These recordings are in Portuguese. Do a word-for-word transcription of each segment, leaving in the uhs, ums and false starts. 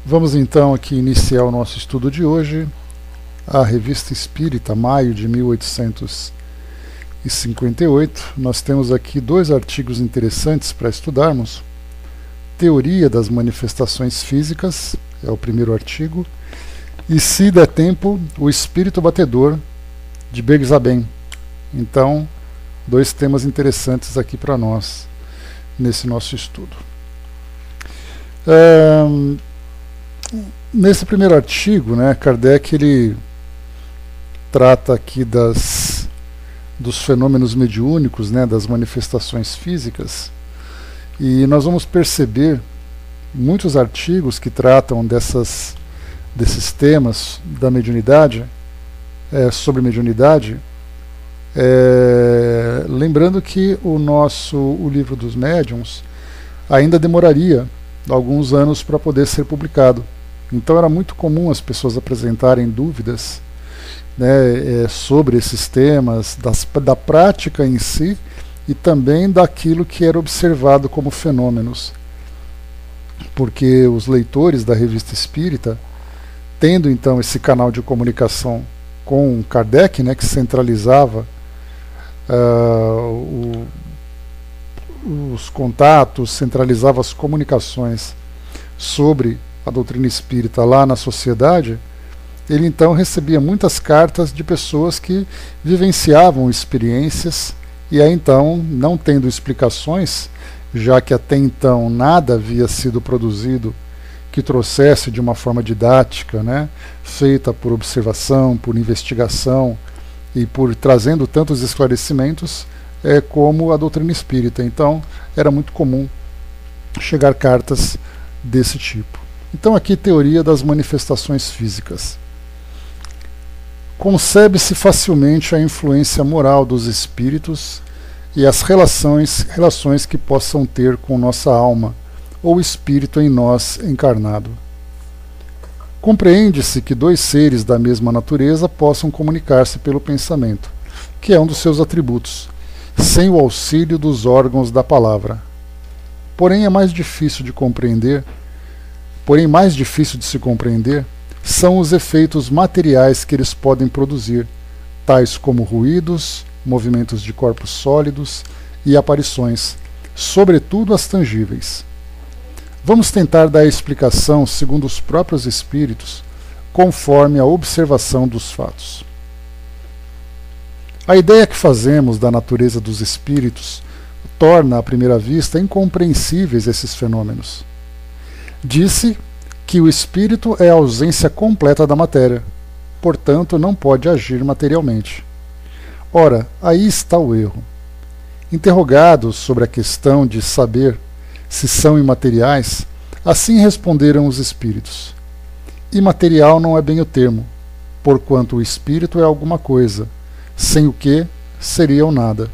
Vamos então aqui iniciar o nosso estudo de hoje, a Revista Espírita, maio de mil oitocentos e cinquenta e oito. Nós temos aqui dois artigos interessantes para estudarmos. Teoria das Manifestações Físicas, é o primeiro artigo, e Se der tempo, o Espírito Batedor, de Bergzaben. Então, dois temas interessantes aqui para nós, nesse nosso estudo. É, nesse primeiro artigo, né, Kardec ele trata aqui das, dos fenômenos mediúnicos, né, das manifestações físicas, e nós vamos perceber muitos artigos que tratam dessas, desses temas da mediunidade, é, sobre mediunidade, é, lembrando que o nosso o livro dos médiuns ainda demoraria alguns anos para poder ser publicado. Então era muito comum as pessoas apresentarem dúvidas, né, é, sobre esses temas, das, da prática em si e também daquilo que era observado como fenômenos. Porque os leitores da Revista Espírita, tendo então esse canal de comunicação com Kardec, né, que centralizava uh, o, os contatos, centralizava as comunicações sobre a doutrina espírita lá na sociedade, ele então recebia muitas cartas de pessoas que vivenciavam experiências e aí então, não tendo explicações, já que até então nada havia sido produzido que trouxesse de uma forma didática, né, feita por observação, por investigação e por trazendo tantos esclarecimentos é, como a doutrina espírita. Então era muito comum chegar cartas desse tipo. Então aqui teoria das manifestações físicas. Concebe-se facilmente a influência moral dos espíritos e as relações, relações que possam ter com nossa alma ou espírito em nós encarnado. Compreende-se que dois seres da mesma natureza possam comunicar-se pelo pensamento, que é um dos seus atributos, sem o auxílio dos órgãos da palavra. Porém é mais difícil de compreender, porém mais difícil de se compreender são os efeitos materiais que eles podem produzir, tais como ruídos, movimentos de corpos sólidos e aparições, sobretudo as tangíveis. Vamos tentar dar a explicação segundo os próprios espíritos, conforme a observação dos fatos. A ideia que fazemos da natureza dos espíritos torna, à primeira vista, incompreensíveis esses fenômenos. Disse que o espírito é a ausência completa da matéria, portanto não pode agir materialmente. Ora, aí está o erro. Interrogados sobre a questão de saber se são imateriais, assim responderam os espíritos. Imaterial não é bem o termo, porquanto o espírito é alguma coisa, sem o que seria o nada.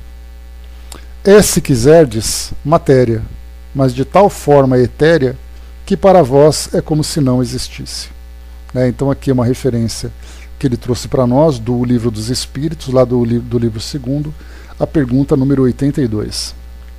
É, se quiserdes, matéria, mas de tal forma etérea que para vós é como se não existisse. É, então aqui é uma referência que ele trouxe para nós do Livro dos Espíritos, lá do, li do livro segundo, a pergunta número oitenta e dois.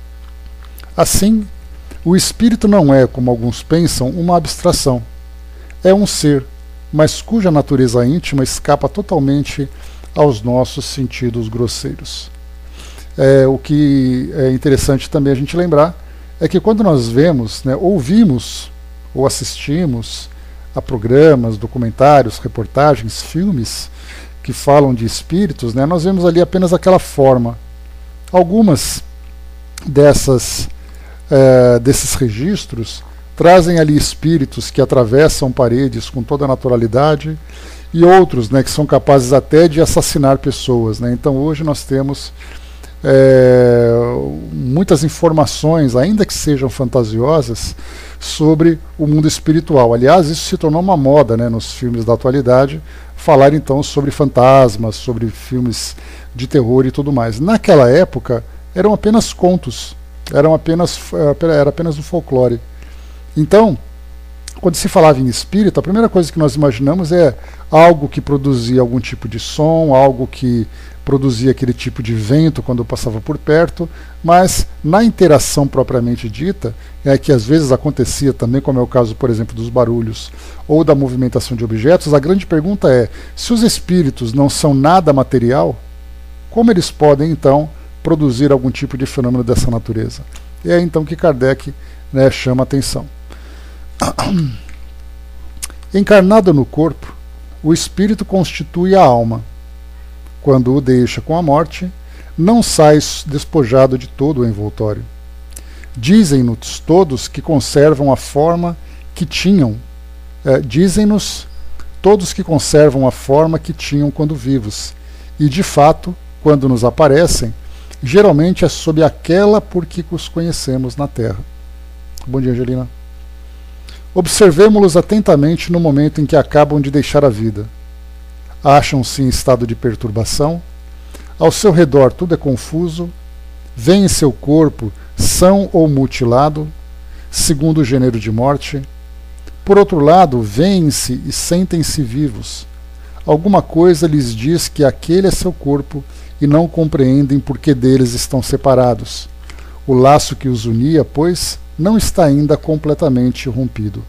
Assim, o espírito não é, como alguns pensam, uma abstração. É um ser, mas cuja natureza íntima escapa totalmente aos nossos sentidos grosseiros. É, o que é interessante também a gente lembrar é que quando nós vemos, né, ouvimos ou assistimos a programas, documentários, reportagens, filmes que falam de espíritos, né, nós vemos ali apenas aquela forma. Algumas dessas, é, desses registros trazem ali espíritos que atravessam paredes com toda a naturalidade e outros, né, que são capazes até de assassinar pessoas, né. Então hoje nós temos É, muitas informações, ainda que sejam fantasiosas, sobre o mundo espiritual. Aliás, isso se tornou uma moda, né, nos filmes da atualidade, falar então sobre fantasmas, sobre filmes de terror e tudo mais. Naquela época eram apenas contos, eram apenas, era apenas um folclore. Então, quando se falava em espírito, a primeira coisa que nós imaginamos é algo que produzia algum tipo de som, algo que produzia aquele tipo de vento quando passava por perto, mas na interação propriamente dita, é que às vezes acontecia também, como é o caso, por exemplo, dos barulhos ou da movimentação de objetos, a grande pergunta é, se os espíritos não são nada material, como eles podem então produzir algum tipo de fenômeno dessa natureza? E é então que Kardec, né, chama a atenção. Encarnado no corpo, o espírito constitui a alma. Quando o deixa com a morte, não sai despojado de todo o envoltório. Dizem-nos todos que conservam a forma que tinham. É, Dizem-nos todos que conservam a forma que tinham quando vivos. E, de fato, quando nos aparecem, geralmente é sob aquela por que os conhecemos na Terra. Bom dia, Angelina. Observemo-los atentamente no momento em que acabam de deixar a vida. Acham-se em estado de perturbação, ao seu redor tudo é confuso, vêem seu corpo são ou mutilado, segundo o gênero de morte. Por outro lado, veem-se e sentem-se vivos. Alguma coisa lhes diz que aquele é seu corpo e não compreendem por que deles estão separados. O laço que os unia, pois, não está ainda completamente rompido.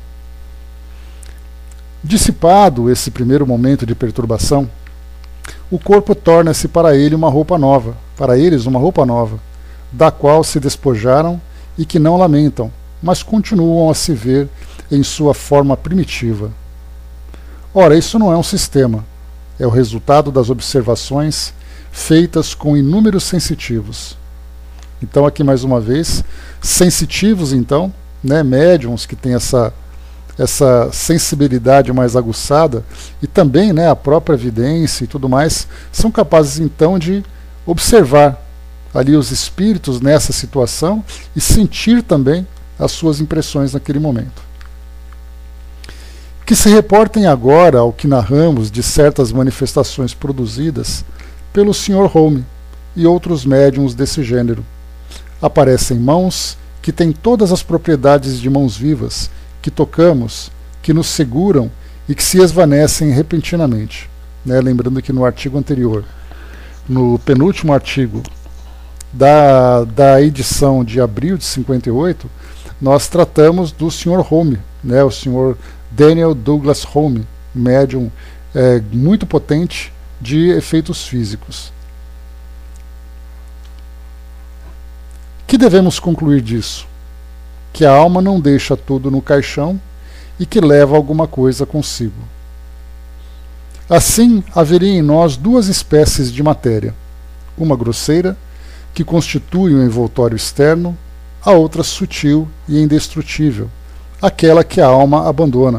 Dissipado esse primeiro momento de perturbação, o corpo torna-se para ele uma roupa nova, para eles uma roupa nova, da qual se despojaram e que não lamentam, mas continuam a se ver em sua forma primitiva. Ora, isso não é um sistema, é o resultado das observações feitas com inúmeros sensitivos. Então, aqui mais uma vez, sensitivos, então, né, médiums que têm essa essa sensibilidade mais aguçada, e também, né, a própria evidência e tudo mais, são capazes então de observar ali os espíritos nessa situação e sentir também as suas impressões naquele momento. Que se reportem agora ao que narramos de certas manifestações produzidas pelo senhor Home e outros médiums desse gênero. Aparecem mãos que têm todas as propriedades de mãos vivas, que tocamos, que nos seguram e que se esvanecem repentinamente. Né? Lembrando que no artigo anterior, no penúltimo artigo da, da edição de abril de cinquenta e oito, nós tratamos do senhor Home, né? O senhor Daniel Douglas Home, médium é, muito potente de efeitos físicos. Que devemos concluir disso? Que a alma não deixa tudo no caixão e que leva alguma coisa consigo. Assim, haveria em nós duas espécies de matéria, uma grosseira, que constitui um envoltório externo, a outra sutil e indestrutível, aquela que a alma abandona.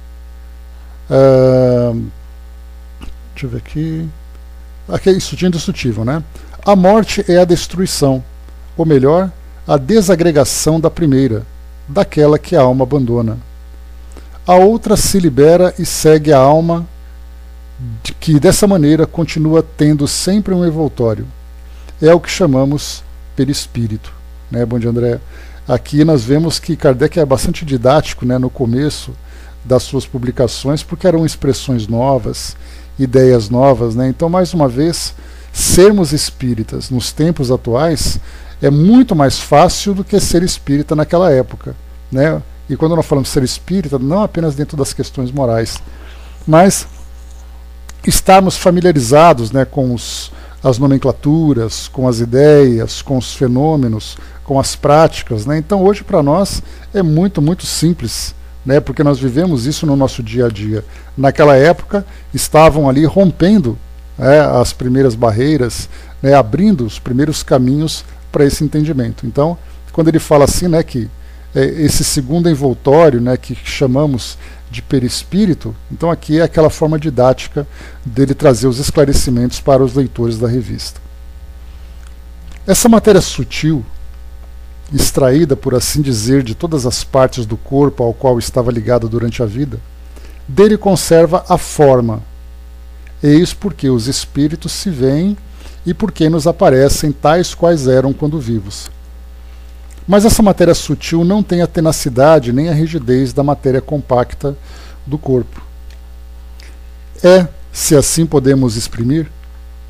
Uh, deixa eu ver aqui. Aqui é sutil e indestrutível, né? A morte é a destruição, ou melhor, a desagregação da primeira, daquela que a alma abandona. A outra se libera e segue a alma, que dessa maneira continua tendo sempre um envoltório. É o que chamamos perispírito. Né? Bom dia, André. Aqui nós vemos que Kardec é bastante didático, né, no começo das suas publicações, porque eram expressões novas, ideias novas. Né? Então, mais uma vez, sermos espíritas nos tempos atuais é muito mais fácil do que ser espírita naquela época. Né? E quando nós falamos ser espírita, não apenas dentro das questões morais, mas estarmos familiarizados, né, com os, as nomenclaturas, com as ideias, com os fenômenos, com as práticas. Né? Então hoje para nós é muito, muito simples, né, porque nós vivemos isso no nosso dia a dia. Naquela época estavam ali rompendo, né, as primeiras barreiras, né, abrindo os primeiros caminhos para esse entendimento. Então, quando ele fala assim, né, que é, esse segundo envoltório, né, que chamamos de perispírito, então aqui é aquela forma didática dele trazer os esclarecimentos para os leitores da revista. Essa matéria sutil, extraída, por assim dizer, de todas as partes do corpo ao qual estava ligada durante a vida, dele conserva a forma. Eis porque os espíritos se veem e porque nos aparecem tais quais eram quando vivos. Mas essa matéria sutil não tem a tenacidade nem a rigidez da matéria compacta do corpo. É, se assim podemos exprimir,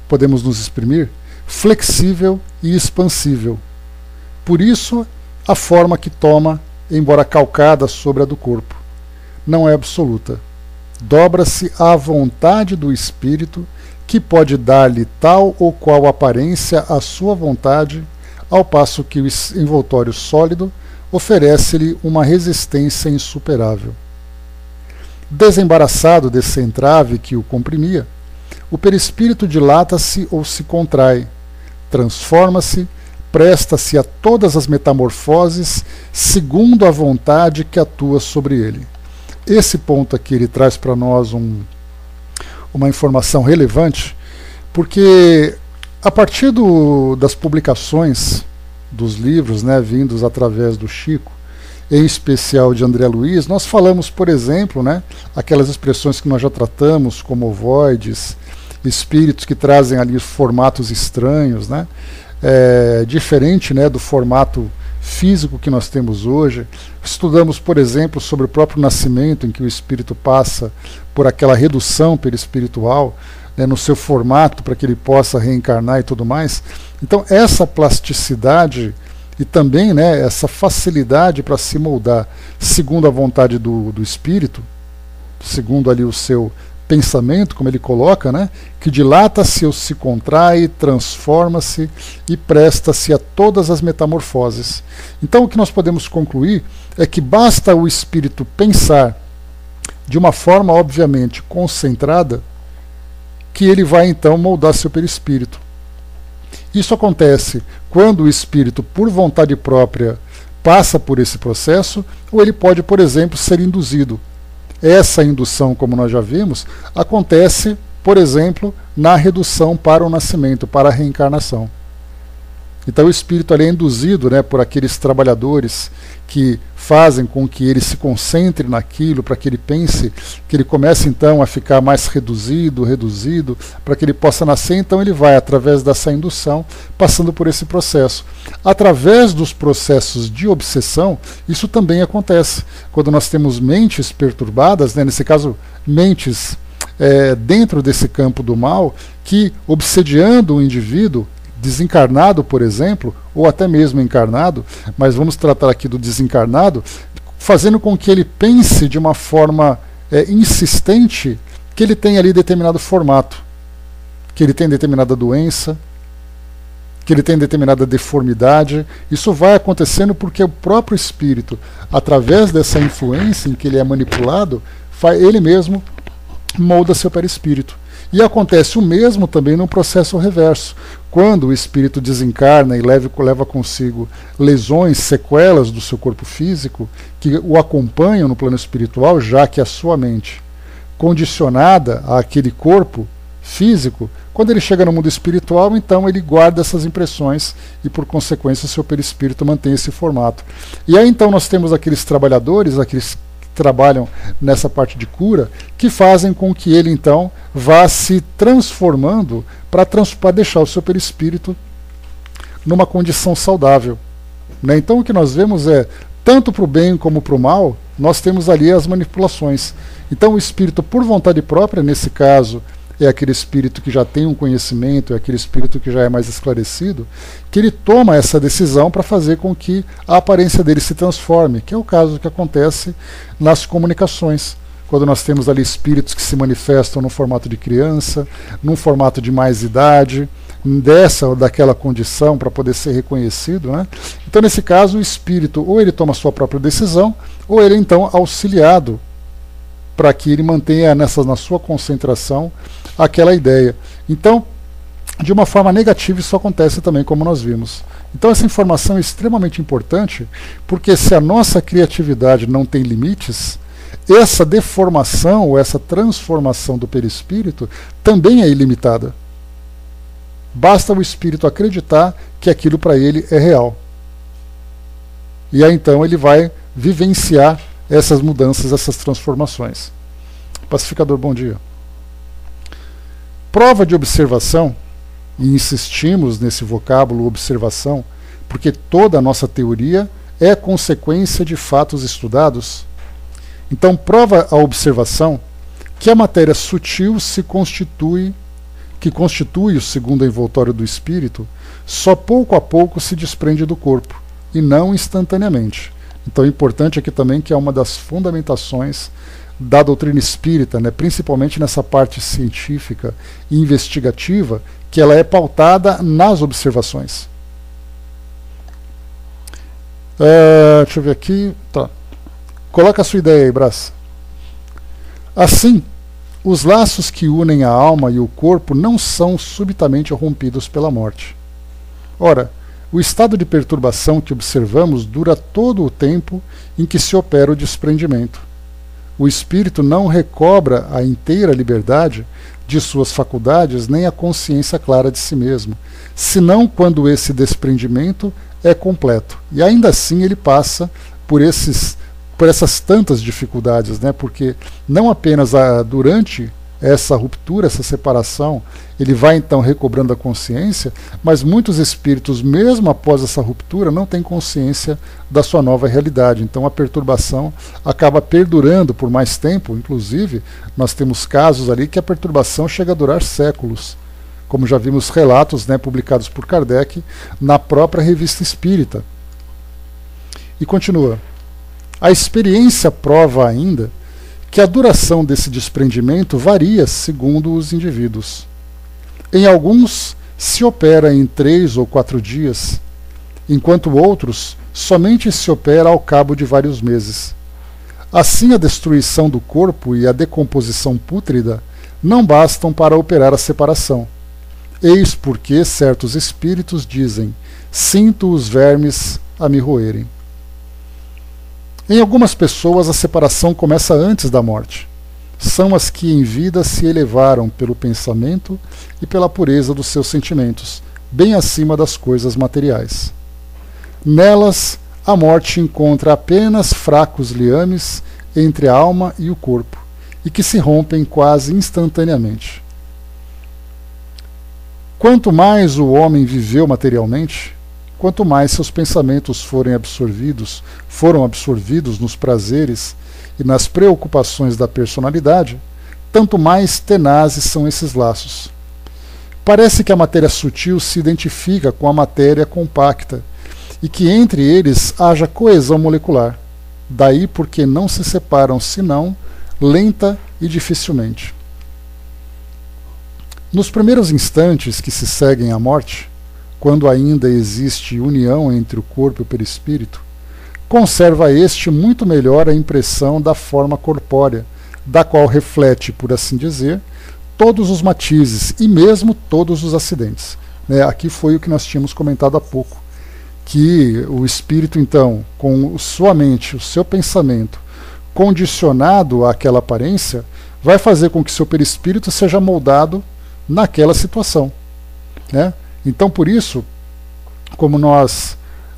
podemos nos exprimir, flexível e expansível. Por isso, a forma que toma, embora calcada sobre a do corpo, não é absoluta. Dobra-se à vontade do espírito, que pode dar-lhe tal ou qual aparência à sua vontade, ao passo que o envoltório sólido oferece-lhe uma resistência insuperável. Desembaraçado desse entrave que o comprimia, o perispírito dilata-se ou se contrai, transforma-se, presta-se a todas as metamorfoses segundo a vontade que atua sobre ele. Esse ponto aqui ele traz para nós um, uma informação relevante, porque a partir do, das publicações dos livros, né, vindos através do Chico, em especial de André Luiz, nós falamos, por exemplo, né, aquelas expressões que nós já tratamos, como ovoides, espíritos que trazem ali formatos estranhos, né, é, diferente, né, do formato físico que nós temos hoje. Estudamos, por exemplo, sobre o próprio nascimento, em que o espírito passa por aquela redução perispiritual, né, no seu formato, para que ele possa reencarnar e tudo mais. Então, essa plasticidade e também, né, essa facilidade para se moldar segundo a vontade do, do espírito, segundo ali o seu pensamento, como ele coloca, né, que dilata-se ou se contrai, transforma-se e presta-se a todas as metamorfoses. Então, o que nós podemos concluir é que basta o espírito pensar de uma forma, obviamente, concentrada, que ele vai então moldar seu perispírito. Isso acontece quando o espírito, por vontade própria, passa por esse processo, ou ele pode, por exemplo, ser induzido. Essa indução, como nós já vimos, acontece, por exemplo, na redução para o nascimento, para a reencarnação. Então o espírito ali é induzido, né, por aqueles trabalhadores que fazem com que ele se concentre naquilo, para que ele pense, que ele comece então a ficar mais reduzido, reduzido, para que ele possa nascer. Então ele vai, através dessa indução, passando por esse processo. Através dos processos de obsessão, isso também acontece. Quando nós temos mentes perturbadas, né, nesse caso, mentes é, dentro desse campo do mal, que obsediando o indivíduo, desencarnado, por exemplo, ou até mesmo encarnado, mas vamos tratar aqui do desencarnado, fazendo com que ele pense de uma forma é, insistente que ele tem ali determinado formato, que ele tem determinada doença, que ele tem determinada deformidade. Isso vai acontecendo porque o próprio espírito, através dessa influência em que ele é manipulado, ele mesmo molda seu perispírito. E acontece o mesmo também no processo reverso. Quando o espírito desencarna e leva, leva consigo lesões, sequelas do seu corpo físico, que o acompanham no plano espiritual, já que a sua mente, condicionada àquele corpo físico, quando ele chega no mundo espiritual, então ele guarda essas impressões e, por consequência, o seu perispírito mantém esse formato. E aí então nós temos aqueles trabalhadores, aqueles trabalham nessa parte de cura, que fazem com que ele então vá se transformando para trans deixar o seu perispírito numa condição saudável, né? Então o que nós vemos é, tanto para o bem como para o mal, nós temos ali as manipulações. Então o espírito, por vontade própria, nesse caso, é aquele espírito que já tem um conhecimento, é aquele espírito que já é mais esclarecido, que ele toma essa decisão para fazer com que a aparência dele se transforme, que é o caso que acontece nas comunicações, quando nós temos ali espíritos que se manifestam no formato de criança, num formato de mais idade, dessa ou daquela condição para poder ser reconhecido, né? Então, nesse caso, o espírito ou ele toma a sua própria decisão, ou ele é então auxiliado para que ele mantenha nessa, na sua concentração aquela ideia. Então, de uma forma negativa, isso acontece também, como nós vimos. Então essa informação é extremamente importante, porque se a nossa criatividade não tem limites, essa deformação ou essa transformação do perispírito também é ilimitada. Basta o espírito acreditar que aquilo para ele é real. E aí então ele vai vivenciar essas mudanças, essas transformações. Pacificador, bom dia. Prova de observação, e insistimos nesse vocábulo observação, porque toda a nossa teoria é consequência de fatos estudados. Então, prova a observação que a matéria sutil se constitui que constitui o segundo envoltório do espírito, só pouco a pouco se desprende do corpo, e não instantaneamente. Então é importante aqui também que é uma das fundamentações da doutrina espírita, né, principalmente nessa parte científica e investigativa, que ela é pautada nas observações. Uh, deixa eu ver aqui. Tá. Coloca a sua ideia aí, Brás. Assim, os laços que unem a alma e o corpo não são subitamente rompidos pela morte. Ora, o estado de perturbação que observamos dura todo o tempo em que se opera o desprendimento. O espírito não recobra a inteira liberdade de suas faculdades nem a consciência clara de si mesmo, senão quando esse desprendimento é completo. E ainda assim ele passa por, esses, por essas tantas dificuldades, né? Porque não apenas a, durante essa ruptura, essa separação, ele vai então recobrando a consciência, mas muitos espíritos, mesmo após essa ruptura, não têm consciência da sua nova realidade. Então a perturbação acaba perdurando por mais tempo. Inclusive, nós temos casos ali que a perturbação chega a durar séculos, como já vimos relatos, né, publicados por Kardec na própria Revista Espírita. E continua. A experiência prova ainda que a duração desse desprendimento varia segundo os indivíduos. Em alguns se opera em três ou quatro dias, enquanto outros somente se opera ao cabo de vários meses. Assim, a destruição do corpo e a decomposição pútrida não bastam para operar a separação. Eis porque certos espíritos dizem: sinto os vermes a me roerem. Em algumas pessoas a separação começa antes da morte. São as que em vida se elevaram pelo pensamento e pela pureza dos seus sentimentos, bem acima das coisas materiais. Nelas, a morte encontra apenas fracos liames entre a alma e o corpo, e que se rompem quase instantaneamente. Quanto mais o homem viveu materialmente, quanto mais seus pensamentos forem absorvidos, foram absorvidos nos prazeres e nas preocupações da personalidade, tanto mais tenazes são esses laços. Parece que a matéria sutil se identifica com a matéria compacta e que entre eles haja coesão molecular, daí porque não se separam senão lenta e dificilmente. Nos primeiros instantes que se seguem à morte, quando ainda existe união entre o corpo e o perispírito, conserva este muito melhor a impressão da forma corpórea, da qual reflete, por assim dizer, todos os matizes e mesmo todos os acidentes. Né, aqui foi o que nós tínhamos comentado há pouco, que o espírito, então, com sua mente, o seu pensamento, condicionado àquela aparência, vai fazer com que seu perispírito seja moldado naquela situação. Né? Então, por isso, como nós,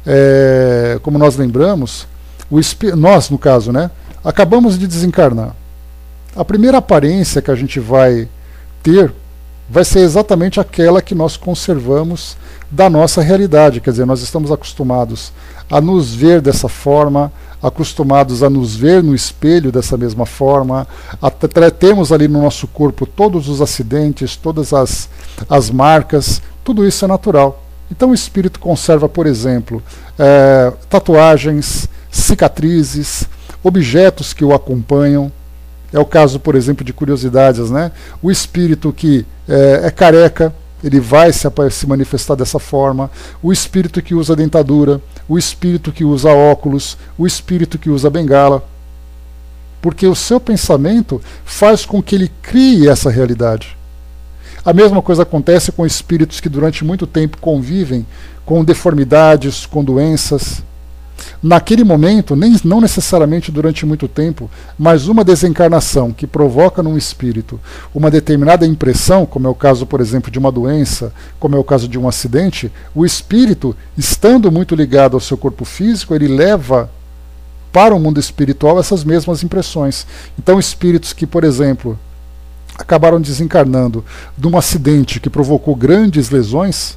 é, como nós lembramos, o nós, no caso, né, acabamos de desencarnar. A primeira aparência que a gente vai ter vai ser exatamente aquela que nós conservamos da nossa realidade. Quer dizer, nós estamos acostumados a nos ver dessa forma, acostumados a nos ver no espelho dessa mesma forma, a temos ali no nosso corpo todos os acidentes, todas as, as marcas, tudo isso é natural. Então o espírito conserva, por exemplo, é, tatuagens, cicatrizes, objetos que o acompanham. É o caso, por exemplo, de curiosidades, né? O espírito que é, é careca, ele vai se, se manifestar dessa forma. O espírito que usa dentadura, o espírito que usa óculos, o espírito que usa bengala. Porque o seu pensamento faz com que ele crie essa realidade. A mesma coisa acontece com espíritos que durante muito tempo convivem com deformidades, com doenças. Naquele momento, nem, não necessariamente durante muito tempo, mas uma desencarnação que provoca num espírito uma determinada impressão, como é o caso, por exemplo, de uma doença, como é o caso de um acidente, o espírito, estando muito ligado ao seu corpo físico, ele leva para o mundo espiritual essas mesmas impressões. Então, espíritos que, por exemplo, acabaram desencarnando de um acidente que provocou grandes lesões,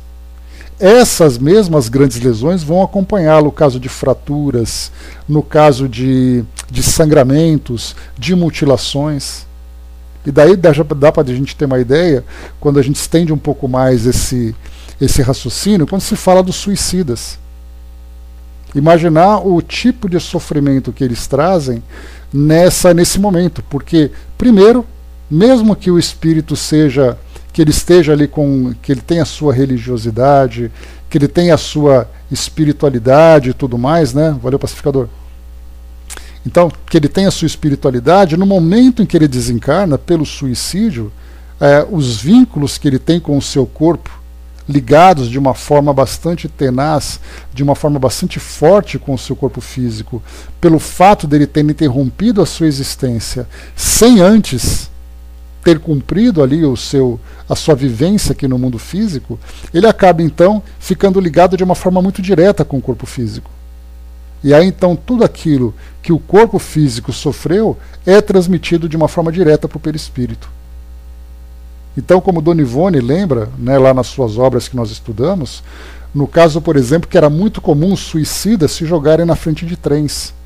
essas mesmas grandes lesões vão acompanhá-lo no caso de fraturas, no caso de, de sangramentos, de mutilações. E daí dá, dá para a gente ter uma ideia, quando a gente estende um pouco mais esse, esse raciocínio, quando se fala dos suicidas. Imaginar o tipo de sofrimento que eles trazem nessa, nesse momento. Porque, primeiro, mesmo que o espírito seja, que ele esteja ali com, que ele tenha a sua religiosidade, que ele tenha a sua espiritualidade e tudo mais, né? Valeu, pacificador. Então, que ele tenha a sua espiritualidade, no momento em que ele desencarna, pelo suicídio, é, os vínculos que ele tem com o seu corpo, ligados de uma forma bastante tenaz, de uma forma bastante forte com o seu corpo físico, pelo fato dele ter interrompido a sua existência sem antes ter cumprido ali o seu, a sua vivência aqui no mundo físico, ele acaba então ficando ligado de uma forma muito direta com o corpo físico. E aí então tudo aquilo que o corpo físico sofreu é transmitido de uma forma direta para o perispírito. Então, como Dona Ivone lembra, né, lá nas suas obras que nós estudamos, no caso, por exemplo, que era muito comum os suicidas se jogarem na frente de trens.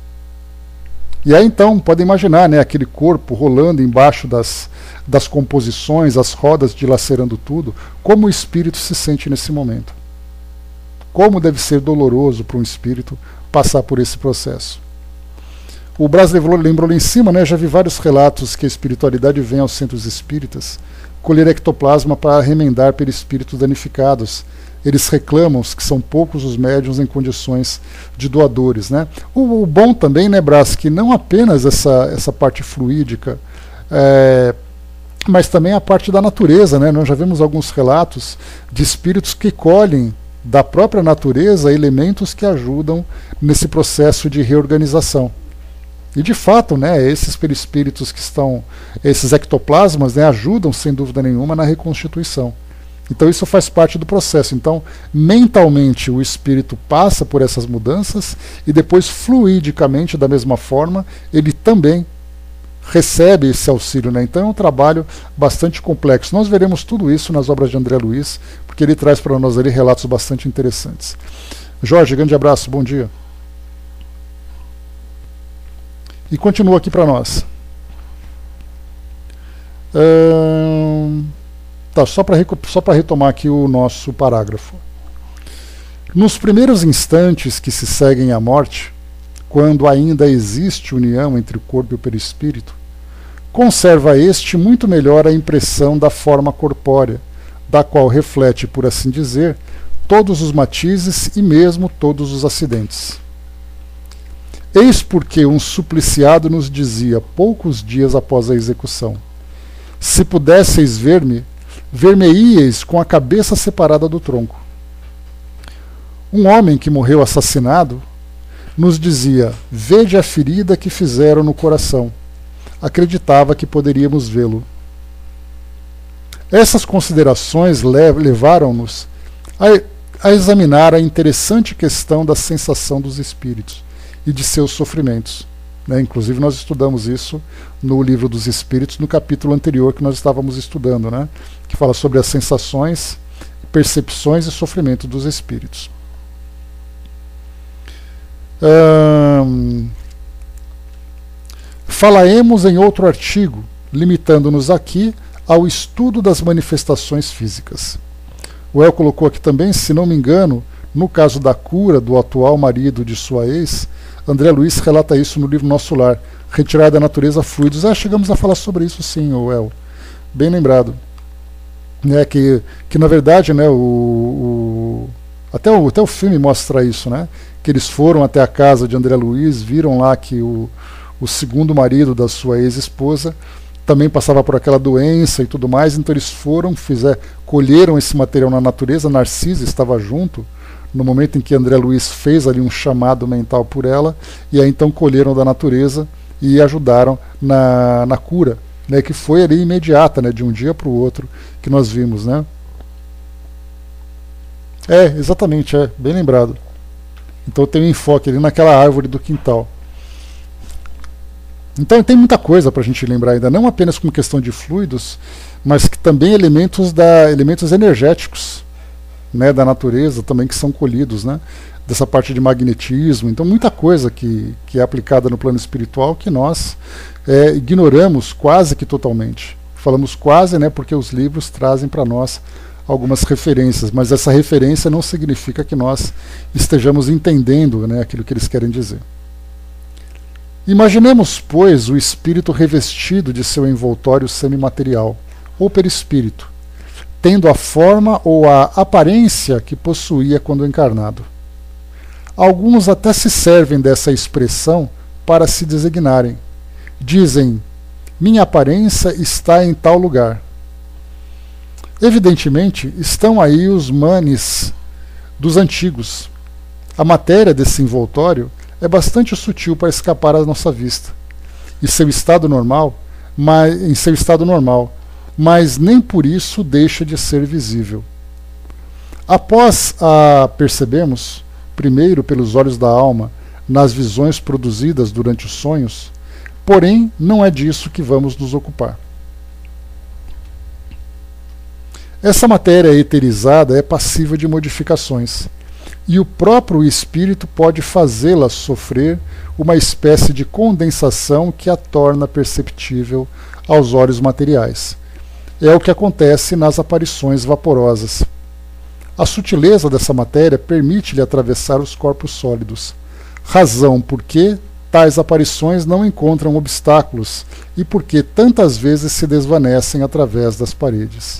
E aí então, podem imaginar, né, aquele corpo rolando embaixo das, das composições, as rodas dilacerando tudo, como o espírito se sente nesse momento. Como deve ser doloroso para um espírito passar por esse processo. O Brás lembrou lá em cima, né, já vi vários relatos que a espiritualidade vem aos centros espíritas colher ectoplasma para remendar perispíritos danificados. Eles reclamam que são poucos os médiuns em condições de doadores, né? O, o bom também, né, Brás, que não apenas essa, essa parte fluídica, é, mas também a parte da natureza, né? Nós já vimos alguns relatos de espíritos que colhem da própria natureza elementos que ajudam nesse processo de reorganização. E de fato, né, esses perispíritos que estão, esses ectoplasmas, né, ajudam sem dúvida nenhuma na reconstituição. Então isso faz parte do processo. Então, mentalmente o espírito passa por essas mudanças e depois fluidicamente, da mesma forma, ele também recebe esse auxílio, né? Então é um trabalho bastante complexo. Nós veremos tudo isso nas obras de André Luiz, porque ele traz para nós ali relatos bastante interessantes. Jorge, grande abraço, bom dia. E continua aqui para nós. Hum, tá, só para só para retomar aqui o nosso parágrafo. Nos primeiros instantes que se seguem à morte, quando ainda existe união entre o corpo e o perispírito, conserva este muito melhor a impressão da forma corpórea, da qual reflete, por assim dizer, todos os matizes e mesmo todos os acidentes. Eis porque um supliciado nos dizia, poucos dias após a execução: se pudesseis ver-me, ver-me-íeis com a cabeça separada do tronco. Um homem que morreu assassinado nos dizia: vede a ferida que fizeram no coração. Acreditava que poderíamos vê-lo. Essas considerações levaram-nos a, a examinar a interessante questão da sensação dos espíritos e de seus sofrimentos. Né? Inclusive nós estudamos isso no Livro dos Espíritos, no capítulo anterior que nós estávamos estudando, né? Que fala sobre as sensações, percepções e sofrimento dos espíritos. Hum, falaremos em outro artigo, limitando-nos aqui ao estudo das manifestações físicas. O El colocou aqui também, se não me engano, no caso da cura do atual marido de sua ex, André Luiz relata isso no livro Nosso Lar, Retirada da Natureza Fluidos. Ah, chegamos a falar sobre isso sim, o El. Bem lembrado. É, que, que na verdade, né, o, o, até, o, até o filme mostra isso, né? Que eles foram até a casa de André Luiz, viram lá que o, o segundo marido da sua ex-esposa também passava por aquela doença e tudo mais, então eles foram, fizer, colheram esse material na natureza. Narcisa estava junto no momento em que André Luiz fez ali um chamado mental por ela, e aí então colheram da natureza e ajudaram na, na cura, né, que foi ali imediata, né, de um dia para o outro, que nós vimos, né? É, exatamente, é, bem lembrado. Então tem um enfoque ali naquela árvore do quintal. Então tem muita coisa para a gente lembrar ainda, não apenas como questão de fluidos, mas que também elementos, da, elementos energéticos, né, da natureza também que são colhidos, né, dessa parte de magnetismo. Então muita coisa que, que é aplicada no plano espiritual que nós é, ignoramos quase que totalmente. Falamos quase, né, porque os livros trazem para nós algumas referências, mas essa referência não significa que nós estejamos entendendo, né, aquilo que eles querem dizer. Imaginemos, pois, o espírito revestido de seu envoltório semimaterial, ou perispírito, tendo a forma ou a aparência que possuía quando encarnado. Alguns até se servem dessa expressão para se designarem. Dizem: minha aparência está em tal lugar. Evidentemente, estão aí os manes dos antigos. A matéria desse envoltório é bastante sutil para escapar à nossa vista, e seu estado normal, mas, em seu estado normal, mas nem por isso deixa de ser visível. Após a percebemos, primeiro pelos olhos da alma, nas visões produzidas durante os sonhos, porém não é disso que vamos nos ocupar. Essa matéria eterizada é passível de modificações, e o próprio espírito pode fazê-la sofrer uma espécie de condensação que a torna perceptível aos olhos materiais. É o que acontece nas aparições vaporosas. A sutileza dessa matéria permite-lhe atravessar os corpos sólidos, razão por que tais aparições não encontram obstáculos e por que tantas vezes se desvanecem através das paredes.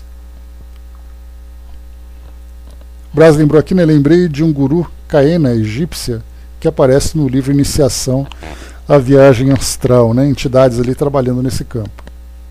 Braz lembrou aqui, né, lembrei de um guru, Kaena egípcia, que aparece no livro Iniciação à Viagem Astral, né, entidades ali trabalhando nesse campo.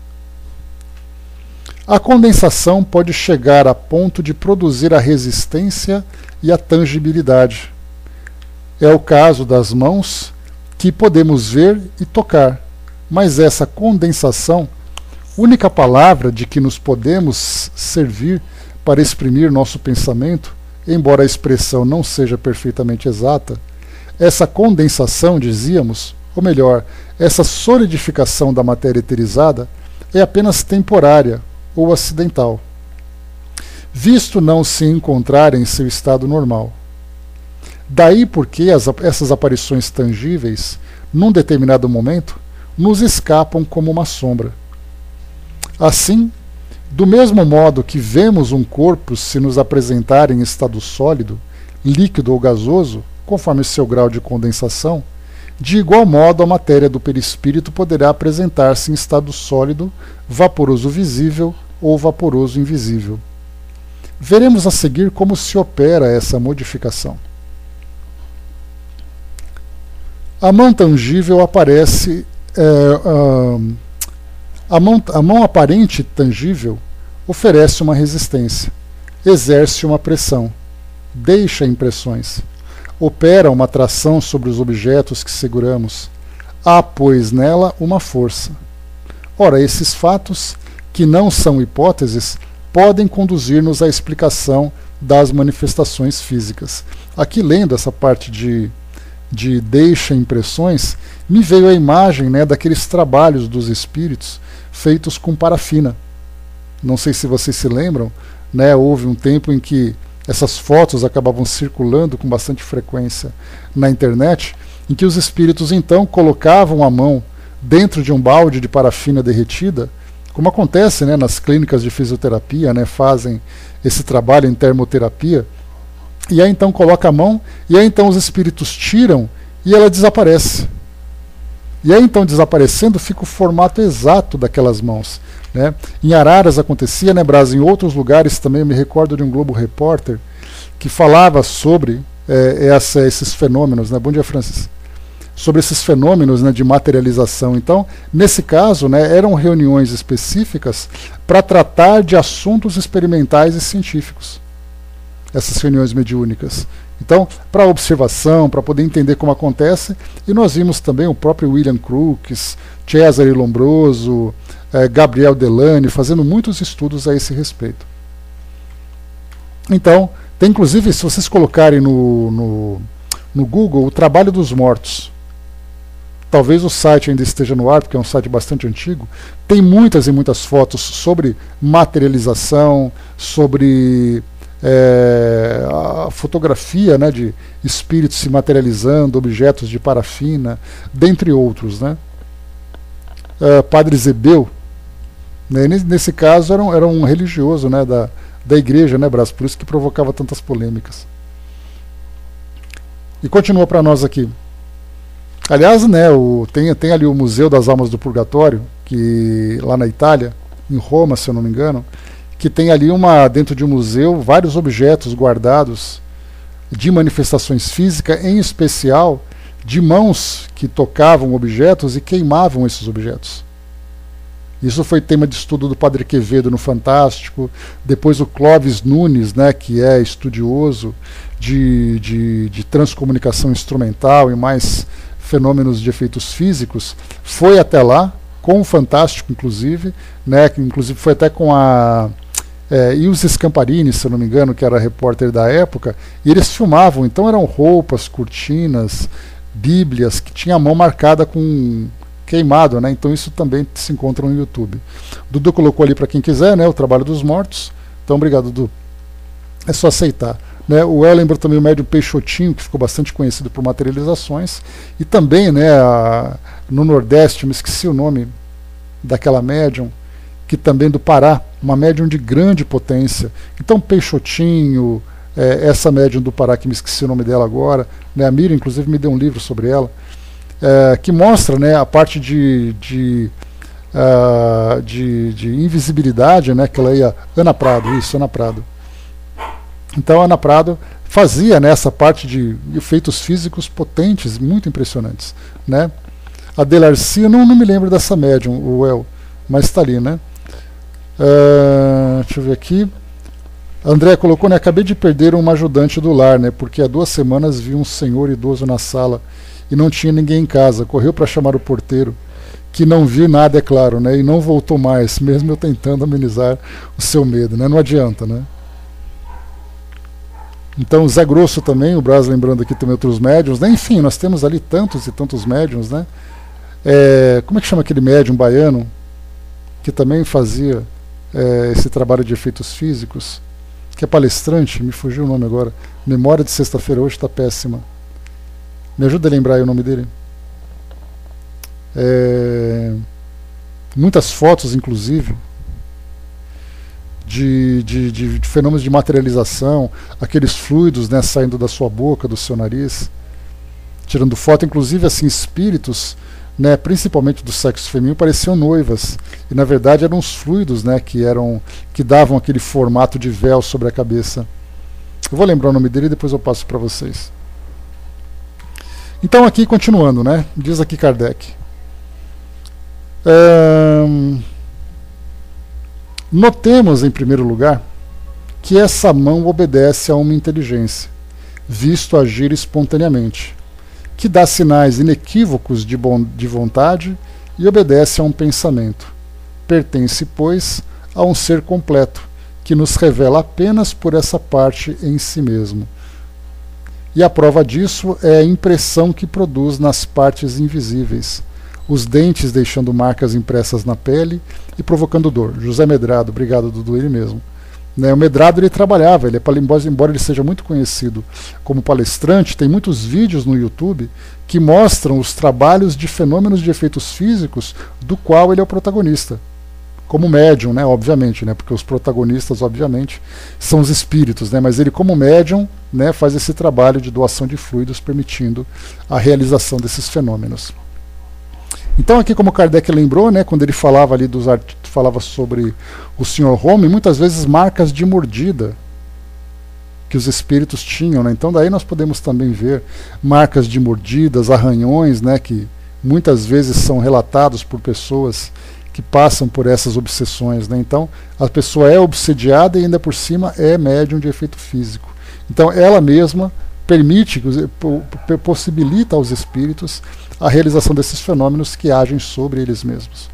A condensação pode chegar a ponto de produzir a resistência e a tangibilidade. É o caso das mãos, que podemos ver e tocar, mas essa condensação, única palavra de que nos podemos servir para exprimir nosso pensamento, embora a expressão não seja perfeitamente exata, essa condensação, dizíamos, ou melhor, essa solidificação da matéria eterizada, é apenas temporária ou acidental, visto não se encontrar em seu estado normal. Daí porque as, essas aparições tangíveis, num determinado momento, nos escapam como uma sombra. Assim, do mesmo modo que vemos um corpo se nos apresentar em estado sólido, líquido ou gasoso, conforme seu grau de condensação, de igual modo a matéria do perispírito poderá apresentar-se em estado sólido, vaporoso visível ou vaporoso invisível. Veremos a seguir como se opera essa modificação. A mão tangível aparece... É, uh, A mão, a mão aparente tangível oferece uma resistência, exerce uma pressão, deixa impressões, opera uma atração sobre os objetos que seguramos, há, pois, nela uma força. Ora, esses fatos, que não são hipóteses, podem conduzir-nos à explicação das manifestações físicas. Aqui, lendo essa parte de, de deixa impressões, me veio a imagem, né, daqueles trabalhos dos espíritos feitos com parafina. Não sei se vocês se lembram, né, houve um tempo em que essas fotos acabavam circulando com bastante frequência na internet, em que os espíritos então colocavam a mão dentro de um balde de parafina derretida, como acontece, né, nas clínicas de fisioterapia, né, fazem esse trabalho em termoterapia, e aí então coloca a mão, e aí então os espíritos tiram e ela desaparece. E aí então, desaparecendo, fica o formato exato daquelas mãos, né? Em Araras acontecia, né, Braz? Em outros lugares também, eu me recordo de um Globo Repórter que falava sobre é, essa, esses fenômenos, né? Bom dia, Francis. Sobre esses fenômenos, né, de materialização. Então, nesse caso, né, eram reuniões específicas para tratar de assuntos experimentais e científicos. Essas reuniões mediúnicas. Então, para observação, para poder entender como acontece, e nós vimos também o próprio William Crookes, Cesare Lombroso, eh, Gabriel Delany, fazendo muitos estudos a esse respeito. Então, tem inclusive, se vocês colocarem no, no, no Google, o Trabalho dos Mortos, talvez o site ainda esteja no ar, porque é um site bastante antigo, tem muitas e muitas fotos sobre materialização, sobre... É, a fotografia, né, de espíritos se materializando, objetos de parafina, dentre outros, né? uh, Padre Zebeu, né? Nesse caso era um, era um religioso, né, da, da igreja, né, Brás? Por isso que provocava tantas polêmicas. E continua para nós aqui. Aliás, né, o, tem, tem ali o Museu das Almas do Purgatório, que lá na Itália, em Roma, se eu não me engano, que tem ali uma, dentro de um museu, vários objetos guardados de manifestações físicas, em especial de mãos que tocavam objetos e queimavam esses objetos. Isso foi tema de estudo do Padre Quevedo no Fantástico. Depois o Clóvis Nunes, né, que é estudioso de, de, de transcomunicação instrumental e mais fenômenos de efeitos físicos, foi até lá, com o Fantástico, inclusive, né, que inclusive foi até com a é, Ilse Scamparini, se eu não me engano, que era repórter da época, e eles filmavam, então eram roupas, cortinas, bíblias, que tinha a mão marcada com queimado, né? Então isso também se encontra no YouTube. Dudu colocou ali para quem quiser, né, o Trabalho dos Mortos. Então obrigado, Dudu. É só aceitar. Né? O El lembra também o médium Peixotinho, que ficou bastante conhecido por materializações. E também, né, a, no Nordeste, me esqueci o nome daquela médium, que também do Pará, uma médium de grande potência. Então Peixotinho, é, essa médium do Pará, que me esqueci o nome dela agora, né, a Miriam inclusive me deu um livro sobre ela, é, que mostra, né, a parte de, de, uh, de, de invisibilidade, né, que ela ia... Ana Prado, isso, Ana Prado. Então a Ana Prado fazia, né, essa parte de efeitos físicos potentes, muito impressionantes, né? A Delarcia, não, não me lembro dessa médium, o El, mas está ali, né? Uh, deixa eu ver aqui. André colocou, né, acabei de perder uma ajudante do lar, né, porque há duas semanas vi um senhor idoso na sala e não tinha ninguém em casa. Correu para chamar o porteiro, que não viu nada, é claro, né, e não voltou mais, mesmo eu tentando amenizar o seu medo, né? Não adianta, né? Então, Zé Grosso também, o Brás lembrando aqui também outros médiums, né? Enfim, nós temos ali tantos e tantos médiums, né? É, como é que chama aquele médium baiano que também fazia é, esse trabalho de efeitos físicos, que é palestrante, me fugiu o nome agora. Memória de sexta-feira hoje está péssima. Me ajuda a lembrar aí o nome dele. É, muitas fotos, inclusive, De, de, de, de fenômenos de materialização, aqueles fluidos, né, saindo da sua boca, do seu nariz, tirando foto, inclusive assim, espíritos, né, principalmente do sexo feminino, pareciam noivas, e na verdade eram os fluidos, né, que, eram, que davam aquele formato de véu sobre a cabeça. Eu vou lembrar o nome dele e depois eu passo para vocês. Então aqui, continuando, né, diz aqui Kardec. Um, Notemos, em primeiro lugar, que essa mão obedece a uma inteligência, visto agir espontaneamente, que dá sinais inequívocos de, bom, de vontade e obedece a um pensamento. Pertence, pois, a um ser completo, que nos revela apenas por essa parte em si mesmo. E a prova disso é a impressão que produz nas partes invisíveis, os dentes deixando marcas impressas na pele e provocando dor. José Medrado, obrigado, Dudu, ele mesmo. Né, o Medrado ele trabalhava, ele, embora ele seja muito conhecido como palestrante, tem muitos vídeos no YouTube que mostram os trabalhos de fenômenos de efeitos físicos do qual ele é o protagonista. Como médium, né, obviamente, né, porque os protagonistas, obviamente, são os espíritos, né, mas ele, como médium, né, faz esse trabalho de doação de fluidos, permitindo a realização desses fenômenos. Então aqui, como Kardec lembrou, né, quando ele falava ali dos art... falava sobre o senhor Home, muitas vezes marcas de mordida que os espíritos tinham, né? Então daí nós podemos também ver marcas de mordidas, arranhões, né, que muitas vezes são relatados por pessoas que passam por essas obsessões, né? Então a pessoa é obsediada e ainda por cima é médium de efeito físico. Então ela mesma permite, possibilita aos espíritos a realização desses fenômenos que agem sobre eles mesmos.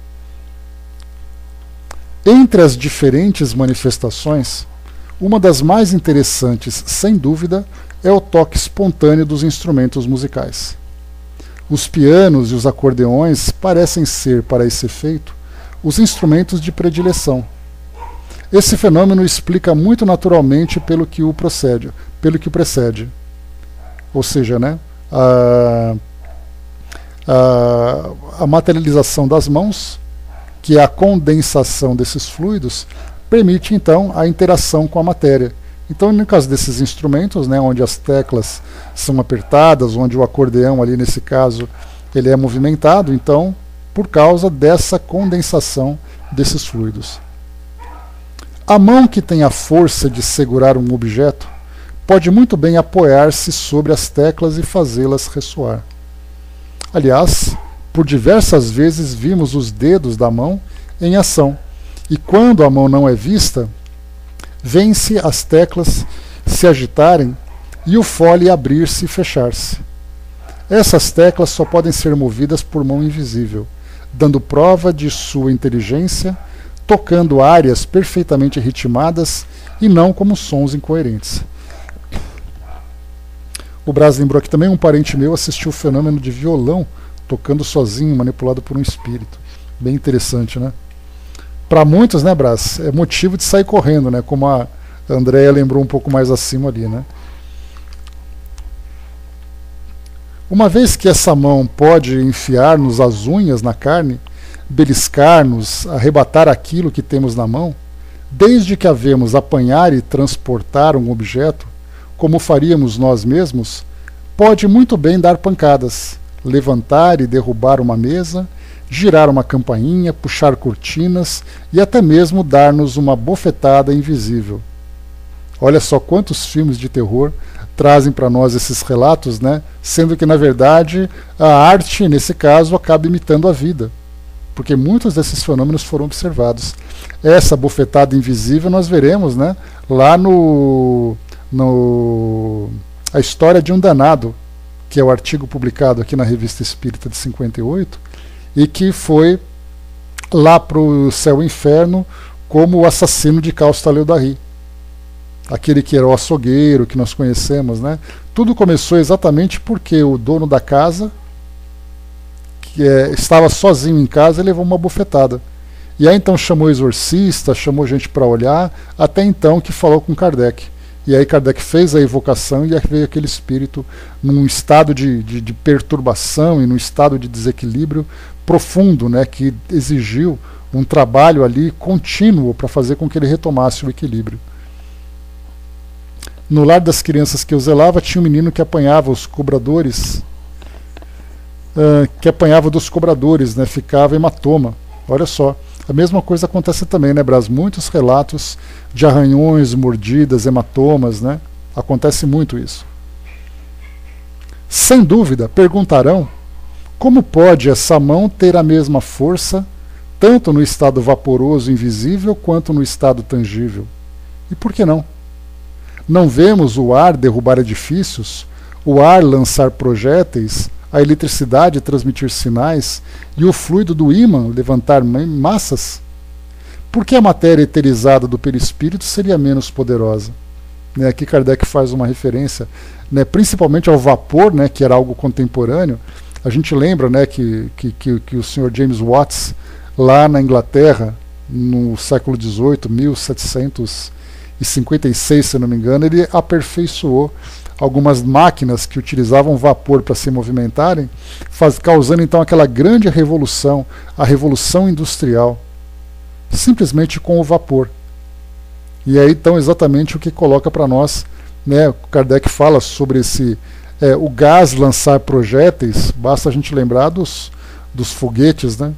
Entre as diferentes manifestações, uma das mais interessantes, sem dúvida, é o toque espontâneo dos instrumentos musicais. Os pianos e os acordeões parecem ser, para esse efeito, os instrumentos de predileção. Esse fenômeno explica muito naturalmente pelo que o procede, pelo que o precede. Ou seja, né, a a, a materialização das mãos, que é a condensação desses fluidos, permite então a interação com a matéria. Então, no caso desses instrumentos, né, onde as teclas são apertadas, onde o acordeão ali nesse caso ele é movimentado, então por causa dessa condensação desses fluidos. A mão que tem a força de segurar um objeto pode muito bem apoiar-se sobre as teclas e fazê-las ressoar. Aliás, por diversas vezes vimos os dedos da mão em ação, e quando a mão não é vista, vê-se as teclas se agitarem e o fole abrir-se e fechar-se. Essas teclas só podem ser movidas por mão invisível, dando prova de sua inteligência, tocando áreas perfeitamente ritmadas e não como sons incoerentes. O Braz lembrou aqui também, um parente meu assistiu o fenômeno de violão tocando sozinho, manipulado por um espírito. Bem interessante, né? Para muitos, né, Braz, é motivo de sair correndo, né? Como a Andréia lembrou um pouco mais acima ali, né? Uma vez que essa mão pode enfiar-nos as unhas na carne, beliscar-nos, arrebatar aquilo que temos na mão, desde que havemos apanhar e transportar um objeto, como faríamos nós mesmos, pode muito bem dar pancadas, levantar e derrubar uma mesa, girar uma campainha, puxar cortinas e até mesmo dar-nos uma bofetada invisível. Olha só quantos filmes de terror trazem para nós esses relatos, né? Sendo que, na verdade, a arte, nesse caso, acaba imitando a vida, porque muitos desses fenômenos foram observados. Essa bofetada invisível nós veremos, né, lá no, no A História de um Danado, que é o artigo publicado aqui na Revista Espírita de cinquenta e oito, e que foi lá para o Céu e Inferno como o assassino de Caustaleu-Darry, aquele que era o açougueiro que nós conhecemos, né? Tudo começou exatamente porque o dono da casa, que é, estava sozinho em casa, e levou uma bofetada. E aí então chamou exorcista, chamou gente para olhar, até então que falou com Kardec. E aí Kardec fez a evocação e aí veio aquele espírito num estado de, de, de perturbação e num estado de desequilíbrio profundo, né, que exigiu um trabalho ali contínuo para fazer com que ele retomasse o equilíbrio. No lar das crianças que eu zelava, tinha um menino que apanhava os cobradores, uh, que apanhava dos cobradores, né, ficava hematoma. Olha só, a mesma coisa acontece também, né, Braz? Muitos relatos de arranhões, mordidas, hematomas, né? Acontece muito isso. Sem dúvida, perguntarão, como pode essa mão ter a mesma força, tanto no estado vaporoso invisível, quanto no estado tangível? E por que não? Não vemos o ar derrubar edifícios, o ar lançar projéteis, a eletricidade transmitir sinais e o fluido do ímã levantar massas? Por que a matéria eterizada do perispírito seria menos poderosa? Né, aqui Kardec faz uma referência, né, principalmente ao vapor, né, que era algo contemporâneo. A gente lembra, né, que, que, que, que o senhor James Watts, lá na Inglaterra, no século dezoito, mil setecentos e cinquenta e seis, se não me engano, ele aperfeiçoou algumas máquinas que utilizavam vapor para se movimentarem, faz, causando então aquela grande revolução, a revolução industrial, simplesmente com o vapor. E aí então exatamente o que coloca para nós, né, Kardec fala sobre esse, é, o gás lançar projéteis, basta a gente lembrar dos, dos foguetes, né,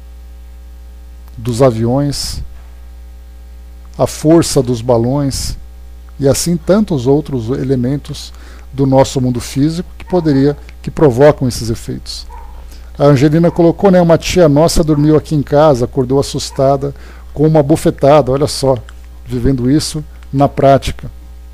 dos aviões, a força dos balões, e assim tantos outros elementos do nosso mundo físico que poderia, que provocam esses efeitos. A Angelina colocou, né, uma tia nossa dormiu aqui em casa, acordou assustada com uma bofetada, olha só, vivendo isso na prática.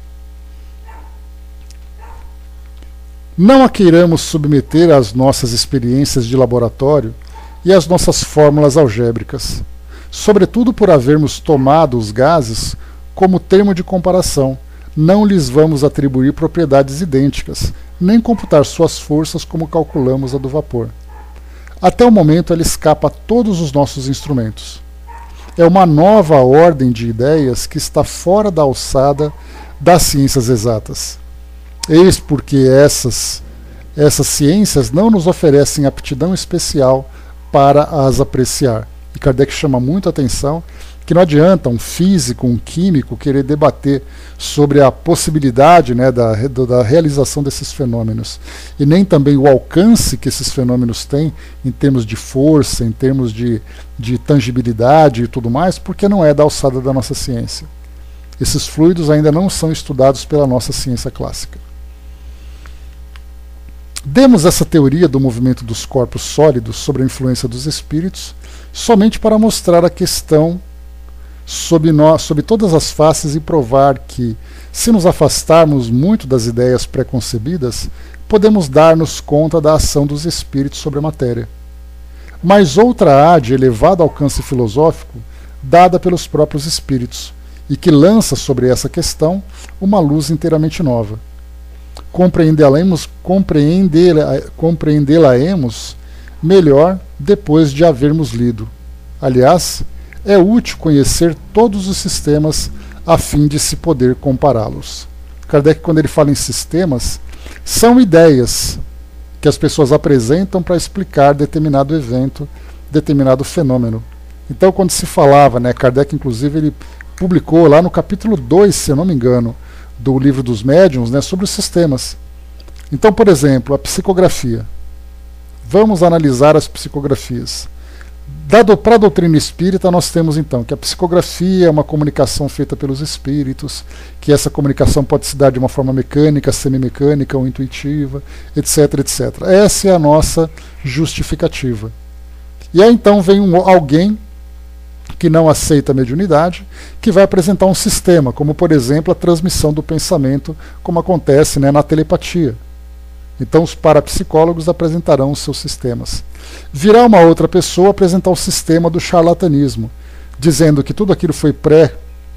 Não a queiramos submeter às nossas experiências de laboratório e às nossas fórmulas algébricas, sobretudo por havermos tomado os gases como termo de comparação. Não lhes vamos atribuir propriedades idênticas, nem computar suas forças como calculamos a do vapor. Até o momento ela escapa a todos os nossos instrumentos. É uma nova ordem de ideias que está fora da alçada das ciências exatas. Eis porque essas essas ciências não nos oferecem aptidão especial para as apreciar. E Kardec chama muito a atenção que não adianta um físico, um químico querer debater sobre a possibilidade, né, da, da realização desses fenômenos, e nem também o alcance que esses fenômenos têm em termos de força, em termos de, de tangibilidade e tudo mais, porque não é da alçada da nossa ciência. Esses fluidos ainda não são estudados pela nossa ciência clássica. Demos essa teoria do movimento dos corpos sólidos sobre a influência dos espíritos somente para mostrar a questão sob, nós, sob todas as faces e provar que, se nos afastarmos muito das ideias preconcebidas, podemos dar-nos conta da ação dos espíritos sobre a matéria. Mas outra há de elevado alcance filosófico, dada pelos próprios espíritos, e que lança sobre essa questão uma luz inteiramente nova. Compreendê-la-emos compreendê-la, compreendê-la-emos melhor depois de havermos lido. Aliás, é útil conhecer todos os sistemas a fim de se poder compará-los. Kardec, quando ele fala em sistemas, são ideias que as pessoas apresentam para explicar determinado evento, determinado fenômeno. Então, quando se falava, né, Kardec, inclusive, ele publicou lá no capítulo dois, se eu não me engano, do Livro dos Médiuns, né, sobre os sistemas. Então, por exemplo, a psicografia. Vamos analisar as psicografias. Para a doutrina espírita, nós temos então que a psicografia é uma comunicação feita pelos espíritos, que essa comunicação pode se dar de uma forma mecânica, semimecânica ou intuitiva, etc, etcétera. Essa é a nossa justificativa. E aí então vem um, alguém que não aceita a mediunidade, que vai apresentar um sistema, como por exemplo a transmissão do pensamento, como acontece, né, na telepatia. Então os parapsicólogos apresentarão os seus sistemas. Virá uma outra pessoa apresentar o sistema do charlatanismo, dizendo que tudo aquilo foi pré,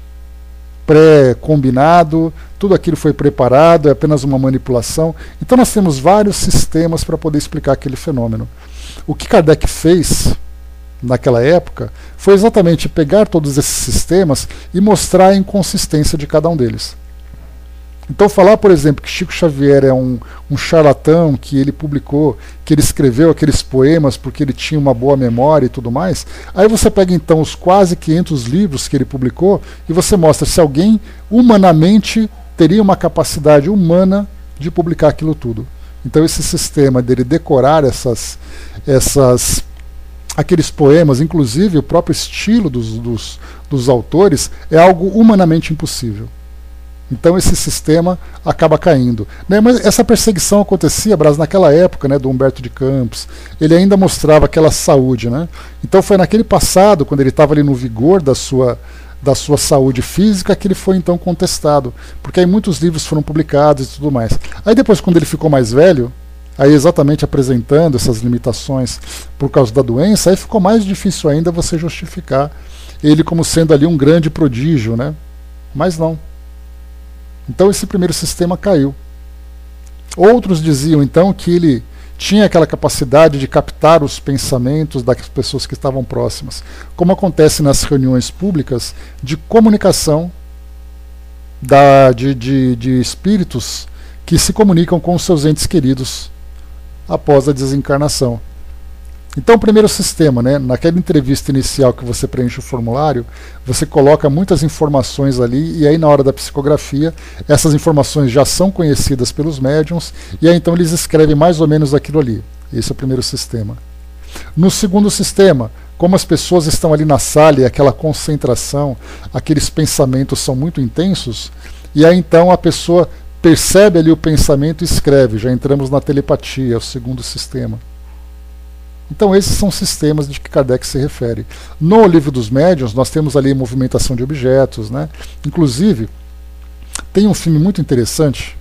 pré-combinado, tudo aquilo foi preparado, é apenas uma manipulação. Então nós temos vários sistemas para poder explicar aquele fenômeno. O que Kardec fez naquela época foi exatamente pegar todos esses sistemas e mostrar a inconsistência de cada um deles. Então falar, por exemplo, que Chico Xavier é um, um charlatão, que ele publicou, que ele escreveu aqueles poemas porque ele tinha uma boa memória e tudo mais, aí você pega então os quase quinhentos livros que ele publicou e você mostra se alguém humanamente teria uma capacidade humana de publicar aquilo tudo. Então esse sistema dele decorar essas, essas, aqueles poemas, inclusive o próprio estilo dos, dos, dos autores, é algo humanamente impossível. Então esse sistema acaba caindo. Né? Mas essa perseguição acontecia, Brás, naquela época, né, do Humberto de Campos. Ele ainda mostrava aquela saúde. Né? Então foi naquele passado, quando ele estava ali no vigor da sua, da sua saúde física, que ele foi então contestado. Porque aí muitos livros foram publicados e tudo mais. Aí depois, quando ele ficou mais velho, aí exatamente apresentando essas limitações por causa da doença, aí ficou mais difícil ainda você justificar ele como sendo ali um grande prodígio. Né? Mas não. Então esse primeiro sistema caiu. Outros diziam então que ele tinha aquela capacidade de captar os pensamentos das pessoas que estavam próximas, como acontece nas reuniões públicas de comunicação da, de, de, de espíritos que se comunicam com os seus entes queridos após a desencarnação. Então, o primeiro sistema, né, naquela entrevista inicial que você preenche o formulário, você coloca muitas informações ali, e aí na hora da psicografia, essas informações já são conhecidas pelos médiuns, e aí então eles escrevem mais ou menos aquilo ali. Esse é o primeiro sistema. No segundo sistema, como as pessoas estão ali na sala e aquela concentração, aqueles pensamentos são muito intensos, e aí então a pessoa percebe ali o pensamento e escreve. Já entramos na telepatia, é o segundo sistema. Então esses são sistemas de que Kardec se refere. No Livro dos Médiuns nós temos ali movimentação de objetos, né? Inclusive tem um filme muito interessante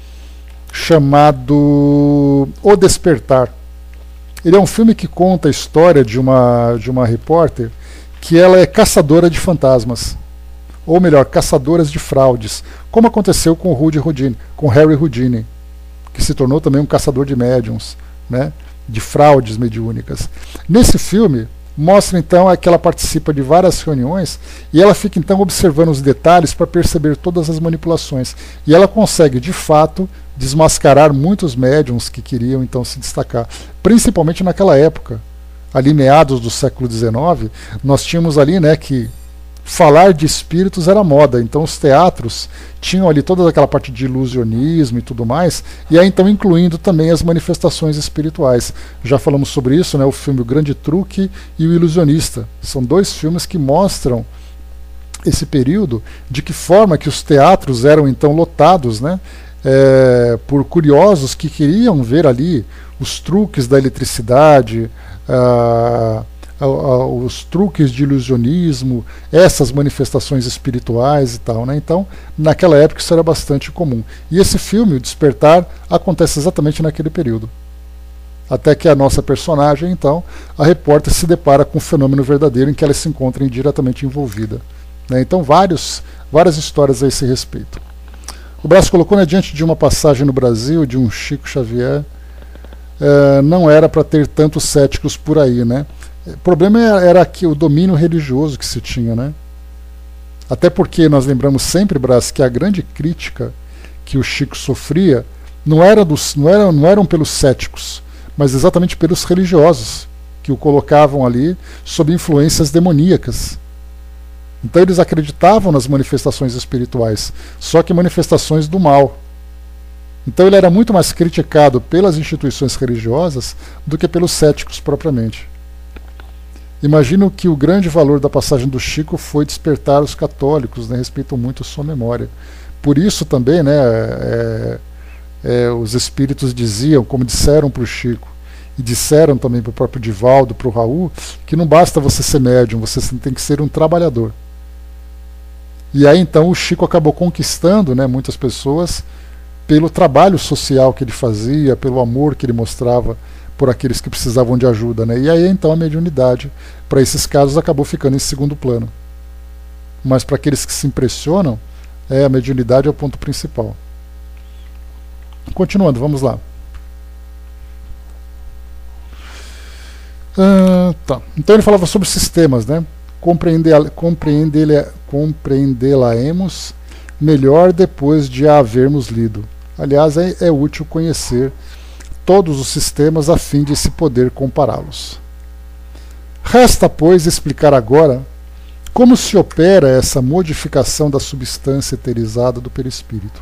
chamado O Despertar. Ele é um filme que conta a história de uma, de uma repórter que ela é caçadora de fantasmas, ou melhor, caçadoras de fraudes, como aconteceu com o Rudy Houdini, com Harry Houdini, que se tornou também um caçador de médiuns, né? De fraudes mediúnicas. Nesse filme mostra então que ela participa de várias reuniões e ela fica então observando os detalhes para perceber todas as manipulações, e ela consegue de fato desmascarar muitos médiums que queriam então se destacar, principalmente naquela época, ali meados do século dezenove, nós tínhamos ali, né, que falar de espíritos era moda, então os teatros tinham ali toda aquela parte de ilusionismo e tudo mais, e aí então incluindo também as manifestações espirituais. Já falamos sobre isso, né, o filme O Grande Truque e O Ilusionista. São dois filmes que mostram esse período, de que forma que os teatros eram então lotados, né, é, por curiosos que queriam ver ali os truques da eletricidade, a, a, a, os truques de ilusionismo, essas manifestações espirituais e tal, né? Então, naquela época isso era bastante comum. E esse filme, O Despertar, acontece exatamente naquele período. Até que a nossa personagem, então, a repórter, se depara com um fenômeno verdadeiro em que ela se encontra diretamente envolvida. Né? Então, vários, várias histórias a esse respeito. O Brás colocou, né, diante de uma passagem no Brasil de um Chico Xavier, eh, não era para ter tantos céticos por aí, né? O problema era que o domínio religioso que se tinha, né? Até porque nós lembramos sempre, Brás, que a grande crítica que o Chico sofria não, era dos, não, era, não eram pelos céticos, mas exatamente pelos religiosos, que o colocavam ali sob influências demoníacas. Então eles acreditavam nas manifestações espirituais, só que manifestações do mal. Então ele era muito mais criticado pelas instituições religiosas do que pelos céticos propriamente. Imagino que o grande valor da passagem do Chico foi despertar os católicos, né, respeitam muito sua memória. Por isso também, né, é, é, os espíritos diziam, como disseram para o Chico, e disseram também para o próprio Divaldo, para o Raul, que não basta você ser médium, você tem que ser um trabalhador. E aí então o Chico acabou conquistando, né, muitas pessoas pelo trabalho social que ele fazia, pelo amor que ele mostrava por aqueles que precisavam de ajuda, né? E aí então a mediunidade para esses casos acabou ficando em segundo plano. Mas para aqueles que se impressionam, é, a mediunidade é o ponto principal. Continuando, vamos lá. Ah, tá. Então ele falava sobre sistemas, né? Compreendê-la-emos melhor depois de a havermos lido. Aliás, é, é útil conhecer todos os sistemas a fim de se poder compará-los. Resta, pois, explicar agora como se opera essa modificação da substância eterizada do perispírito.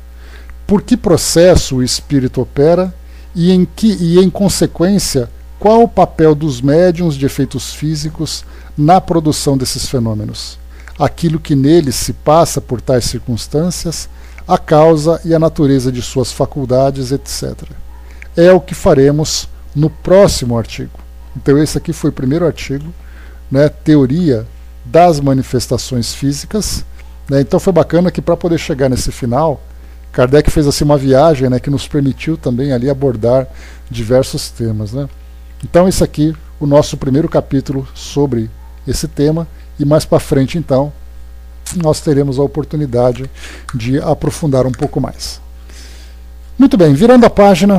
Por que processo o espírito opera e, em que, e, em consequência, qual o papel dos médiuns de efeitos físicos na produção desses fenômenos? Aquilo que neles se passa por tais circunstâncias, a causa e a natureza de suas faculdades, etcétera. É o que faremos no próximo artigo. Então esse aqui foi o primeiro artigo, né, teoria das manifestações físicas. Né? Então foi bacana que para poder chegar nesse final, Kardec fez assim uma viagem, né, que nos permitiu também ali abordar diversos temas. Né? Então esse aqui, o nosso primeiro capítulo sobre esse tema, e mais para frente então nós teremos a oportunidade de aprofundar um pouco mais. Muito bem, virando a página,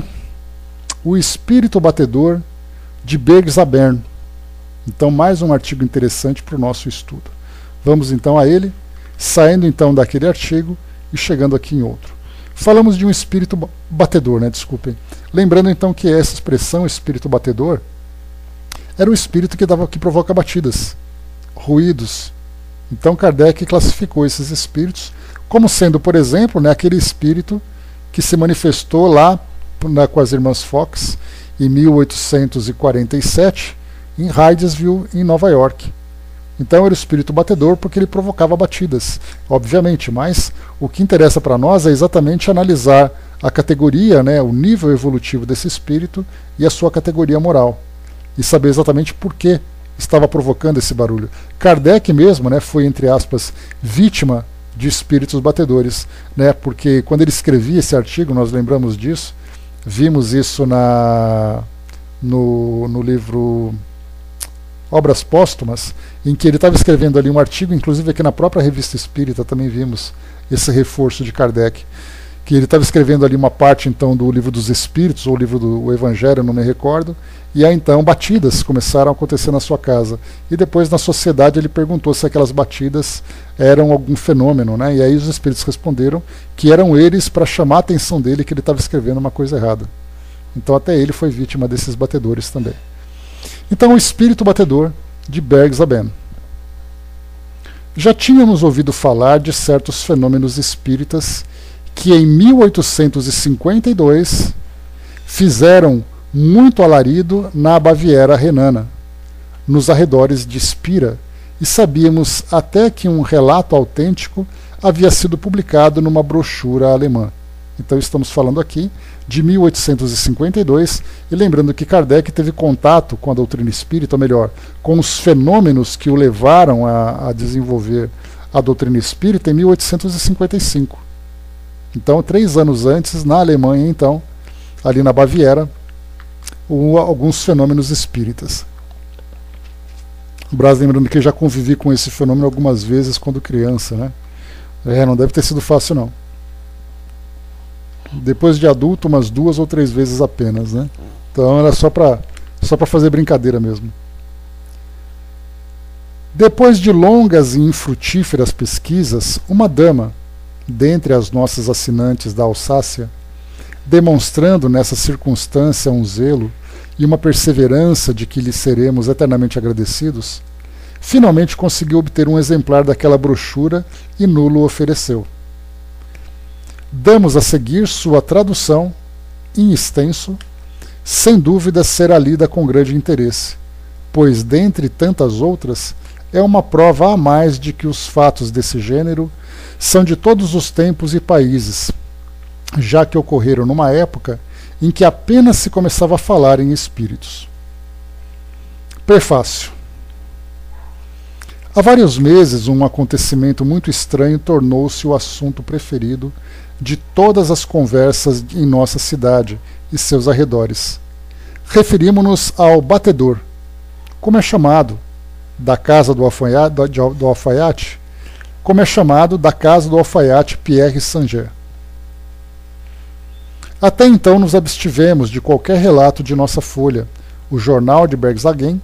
o espírito batedor de Bergzabern. Então mais um artigo interessante para o nosso estudo. Vamos então a ele, saindo então daquele artigo e chegando aqui em outro. Falamos de um espírito batedor, né? Desculpem. Lembrando então que essa expressão espírito batedor era o espírito que, dava, que provoca batidas, ruídos. Então Kardec classificou esses espíritos como sendo, por exemplo, né, aquele espírito que se manifestou lá na, com as irmãs Fox em mil oitocentos e quarenta e sete em Hydesville, em Nova York. Então era o espírito batedor porque ele provocava batidas, obviamente, mas o que interessa para nós é exatamente analisar a categoria, né, o nível evolutivo desse espírito e a sua categoria moral, e saber exatamente por que estava provocando esse barulho. Kardec mesmo, né, foi, entre aspas, vítima de espíritos batedores, né, porque quando ele escrevia esse artigo, nós lembramos disso, vimos isso na, no, no livro Obras Póstumas, em que ele estava escrevendo ali um artigo, inclusive aqui na própria Revista Espírita também vimos esse reforço de Kardec. que ele estava escrevendo ali uma parte então do livro dos Espíritos, ou livro do Evangelho, não me recordo, e aí então batidas começaram a acontecer na sua casa. E depois na sociedade ele perguntou se aquelas batidas eram algum fenômeno, né? E aí os Espíritos responderam que eram eles para chamar a atenção dele que ele estava escrevendo uma coisa errada. Então até ele foi vítima desses batedores também. Então o espírito batedor de Bergzabem. Já tínhamos ouvido falar de certos fenômenos espíritas que em mil oitocentos e cinquenta e dois fizeram muito alarido na Baviera renana, nos arredores de Spira, e sabíamos até que um relato autêntico havia sido publicado numa brochura alemã. Então estamos falando aqui de mil oitocentos e cinquenta e dois, e lembrando que Kardec teve contato com a doutrina espírita, ou melhor, com os fenômenos que o levaram a, a desenvolver a doutrina espírita em mil oitocentos e cinquenta e cinco. Então, três anos antes, na Alemanha, então, ali na Baviera, o, alguns fenômenos espíritas. O Braz lembrando que já convivi com esse fenômeno algumas vezes quando criança, né? É, não deve ter sido fácil, não. Depois de adulto, umas duas ou três vezes apenas, né? Então era só para só para fazer brincadeira mesmo. Depois de longas e infrutíferas pesquisas, uma dama, dentre as nossas assinantes da Alsácia, demonstrando nessa circunstância um zelo e uma perseverança de que lhe seremos eternamente agradecidos, finalmente conseguiu obter um exemplar daquela brochura e nulo ofereceu. Damos a seguir sua tradução, em extenso, sem dúvida será lida com grande interesse, pois, dentre tantas outras, é uma prova a mais de que os fatos desse gênero são de todos os tempos e países, já que ocorreram numa época em que apenas se começava a falar em espíritos. Prefácio. Há vários meses, um acontecimento muito estranho tornou-se o assunto preferido de todas as conversas em nossa cidade e seus arredores. Referimos-nos ao batedor, como é chamado, da casa do alfaiate, do alfaiate como é chamado da casa do alfaiate Pierre Sanger. Até então nos abstivemos de qualquer relato de nossa folha, o jornal de Bergzabem,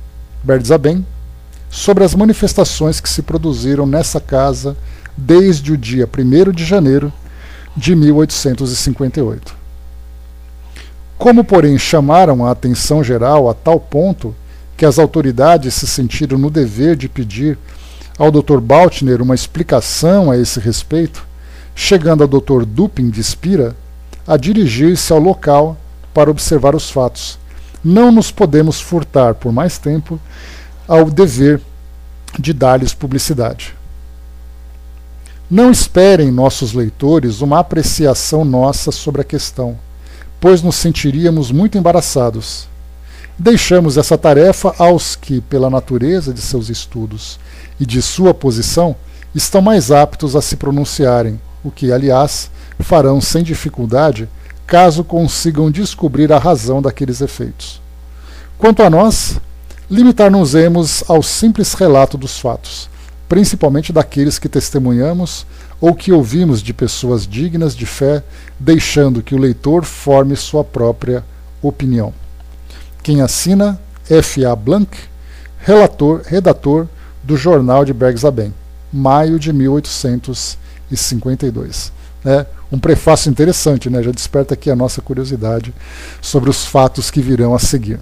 sobre as manifestações que se produziram nessa casa desde o dia primeiro de janeiro de mil oitocentos e cinquenta e oito. Como, porém, chamaram a atenção geral a tal ponto que as autoridades se sentiram no dever de pedir ao doutor Baltner uma explicação a esse respeito, chegando ao doutor Dupin de Spira a dirigir-se ao local para observar os fatos. Não nos podemos furtar por mais tempo ao dever de dar-lhes publicidade. Não esperem, nossos leitores, uma apreciação nossa sobre a questão, pois nos sentiríamos muito embaraçados. Deixamos essa tarefa aos que, pela natureza de seus estudos e de sua posição, estão mais aptos a se pronunciarem, o que, aliás, farão sem dificuldade, caso consigam descobrir a razão daqueles efeitos. Quanto a nós, limitar-nos-emos ao simples relato dos fatos, principalmente daqueles que testemunhamos ou que ouvimos de pessoas dignas de fé, deixando que o leitor forme sua própria opinião. Quem assina, F A Blanc, relator, redator do Jornal de Bergzabem, maio de mil oitocentos e cinquenta e dois. É um prefácio interessante, né? Já desperta aqui a nossa curiosidade sobre os fatos que virão a seguir.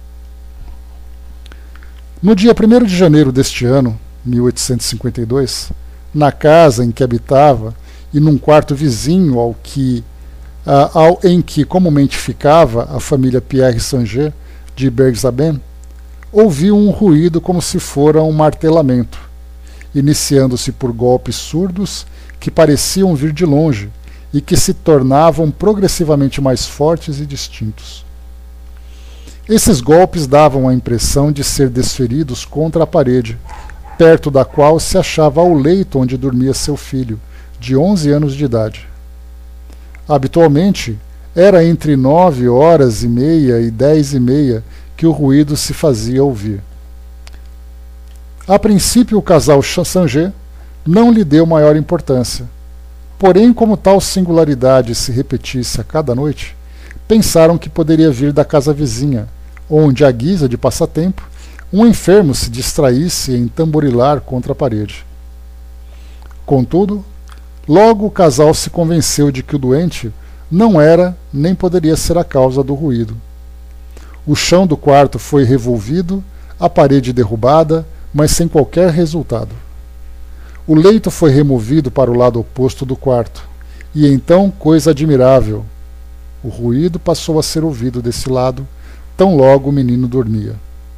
No dia primeiro de janeiro deste ano, mil oitocentos e cinquenta e dois, na casa em que habitava e num quarto vizinho ao que, uh, ao, em que comumente ficava a família Pierre Sanger de Bergzabem, ouvi um ruído como se fora um martelamento, iniciando-se por golpes surdos que pareciam vir de longe e que se tornavam progressivamente mais fortes e distintos. Esses golpes davam a impressão de ser desferidos contra a parede, perto da qual se achava o leito onde dormia seu filho, de onze anos de idade. Habitualmente, era entre nove horas e meia e dez e meia que o ruído se fazia ouvir. A princípio, o casal Sanger não lhe deu maior importância, Porém, como tal singularidade se repetisse a cada noite, pensaram que poderia vir da casa vizinha, onde, à guisa de passatempo, um enfermo se distraísse em tamborilar contra a parede. Contudo, logo o casal se convenceu de que o doente não era nem poderia ser a causa do ruído. O chão do quarto foi revolvido, a parede derrubada, mas sem qualquer resultado. O leito foi removido para o lado oposto do quarto, e então, coisa admirável, o ruído passou a ser ouvido desse lado, tão logo o menino dormia.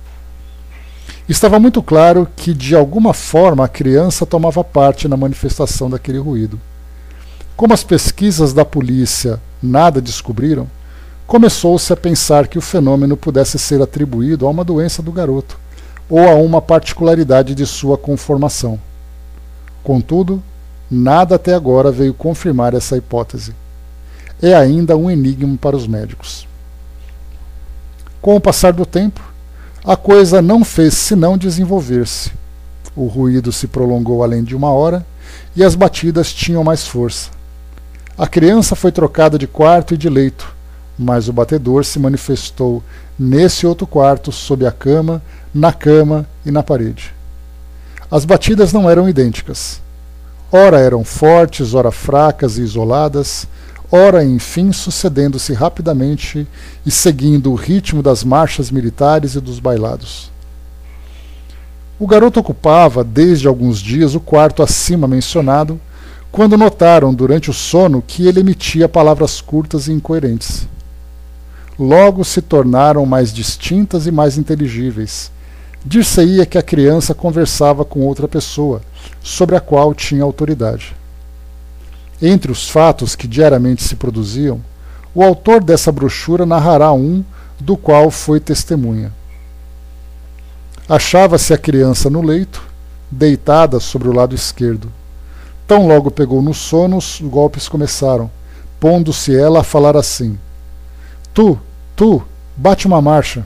Estava muito claro que, de alguma forma, a criança tomava parte na manifestação daquele ruído. Como as pesquisas da polícia nada descobriram, começou-se a pensar que o fenômeno pudesse ser atribuído a uma doença do garoto ou a uma particularidade de sua conformação. Contudo, nada até agora veio confirmar essa hipótese. É ainda um enigma para os médicos. Com o passar do tempo, a coisa não fez senão desenvolver-se. O ruído se prolongou além de uma hora e as batidas tinham mais força. A criança foi trocada de quarto e de leito, mas o batedor se manifestou nesse outro quarto, sob a cama, na cama e na parede. As batidas não eram idênticas. Ora eram fortes, ora fracas e isoladas, ora, enfim, sucedendo-se rapidamente e seguindo o ritmo das marchas militares e dos bailados. O garoto ocupava, desde alguns dias, o quarto acima mencionado, quando notaram, durante o sono, que ele emitia palavras curtas e incoerentes. Logo se tornaram mais distintas e mais inteligíveis. Dir-se-ia que a criança conversava com outra pessoa, sobre a qual tinha autoridade. Entre os fatos que diariamente se produziam, o autor dessa brochura narrará um do qual foi testemunha. Achava-se a criança no leito, deitada sobre o lado esquerdo. Tão logo pegou no sono, os golpes começaram, pondo-se ela a falar assim: Tu, tu, bate uma marcha.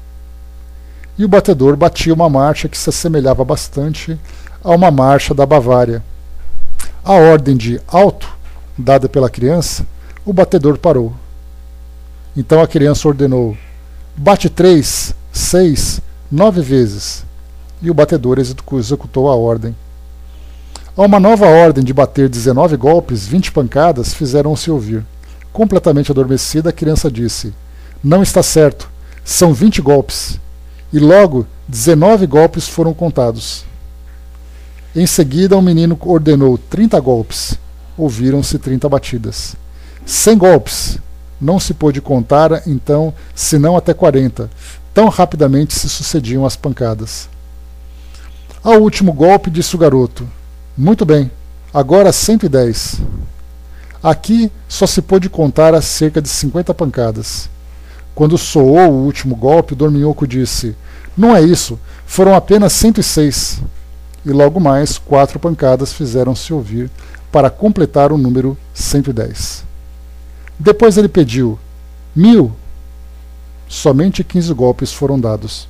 E o batedor batia uma marcha que se assemelhava bastante a uma marcha da Bavária. A ordem de alto, dada pela criança, o batedor parou. Então a criança ordenou: bate três, seis, nove vezes. E o batedor executou a ordem. A uma nova ordem de bater dezenove golpes, vinte pancadas, fizeram-se ouvir. Completamente adormecida, a criança disse: Não está certo, são vinte golpes. E logo dezenove golpes foram contados. Em seguida, o menino ordenou trinta golpes. Ouviram-se trinta batidas. Cem golpes. Não se pôde contar, então, senão até quarenta. Tão rapidamente se sucediam as pancadas. Ao último golpe, disse o garoto: Muito bem, agora cento e dez. Aqui só se pôde contar a cerca de cinquenta pancadas. Quando soou o último golpe, o dorminhoco disse: Não é isso, foram apenas cento e seis. E logo mais, quatro pancadas fizeram-se ouvir para completar o número cento e dez. Depois ele pediu: Mil. Somente quinze golpes foram dados.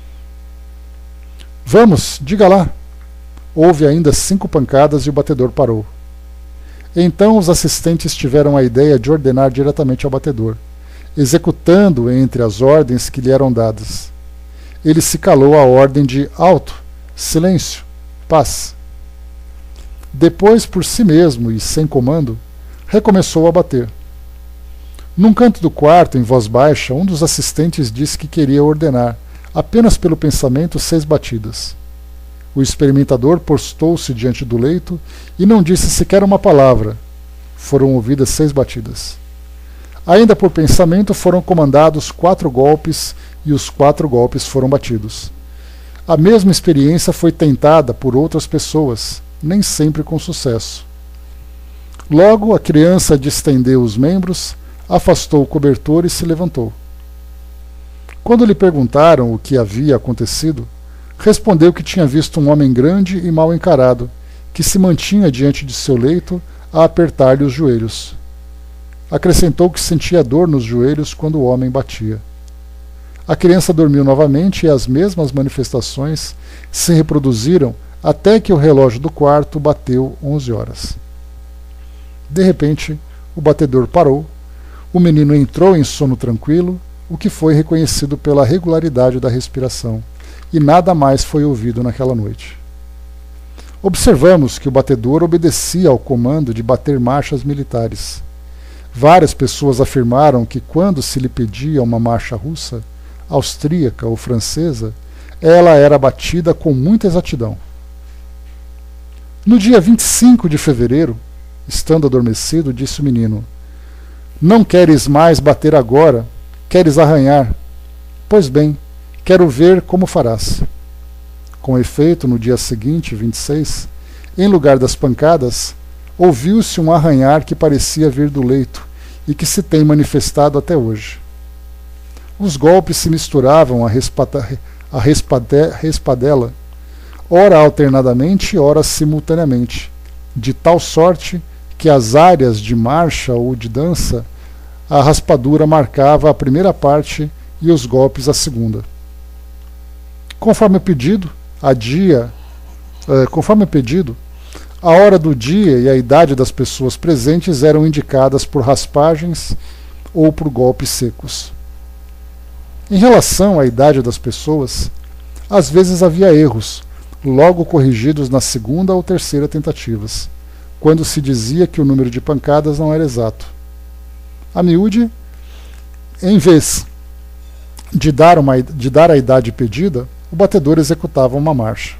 Vamos, diga lá. Houve ainda cinco pancadas e o batedor parou. Então os assistentes tiveram a ideia de ordenar diretamente ao batedor, executando entre as ordens que lhe eram dadas. Ele se calou à ordem de alto, silêncio, paz. Depois, por si mesmo e sem comando, recomeçou a bater. Num canto do quarto, em voz baixa, um dos assistentes disse que queria ordenar, apenas pelo pensamento, seis batidas. O experimentador postou-se diante do leito e não disse sequer uma palavra. Foram ouvidas seis batidas. Ainda por pensamento foram comandados quatro golpes e os quatro golpes foram batidos. A mesma experiência foi tentada por outras pessoas, nem sempre com sucesso. Logo a criança distendeu os membros, afastou o cobertor e se levantou. Quando lhe perguntaram o que havia acontecido, respondeu que tinha visto um homem grande e mal encarado, que se mantinha diante de seu leito a apertar-lhe os joelhos. Acrescentou que sentia dor nos joelhos quando o homem batia. A criança dormiu novamente e as mesmas manifestações se reproduziram até que o relógio do quarto bateu onze horas. De repente, o batedor parou, o menino entrou em sono tranquilo, o que foi reconhecido pela regularidade da respiração, e nada mais foi ouvido naquela noite. Observamos que o batedor obedecia ao comando de bater marchas militares. Várias pessoas afirmaram que quando se lhe pedia uma marcha russa, austríaca ou francesa, ela era batida com muita exatidão. No dia vinte e cinco de fevereiro, estando adormecido, disse o menino: "Não queres mais bater agora, queres arranhar? Pois bem, quero ver como farás." Com efeito, no dia seguinte, vinte e seis, em lugar das pancadas, ouviu-se um arranhar que parecia vir do leito e que se tem manifestado até hoje. Os golpes se misturavam à respada- à respade- respadela, ora alternadamente, ora simultaneamente, de tal sorte que as áreas de marcha ou de dança, a raspadura marcava a primeira parte e os golpes a segunda. Conforme o pedido, a dia, eh, conforme o pedido, a hora do dia e a idade das pessoas presentes eram indicadas por raspagens ou por golpes secos. Em relação à idade das pessoas, às vezes havia erros, logo corrigidos na segunda ou terceira tentativas, quando se dizia que o número de pancadas não era exato. A miúde, em vez de dar, uma, de dar a idade pedida, o batedor executava uma marcha.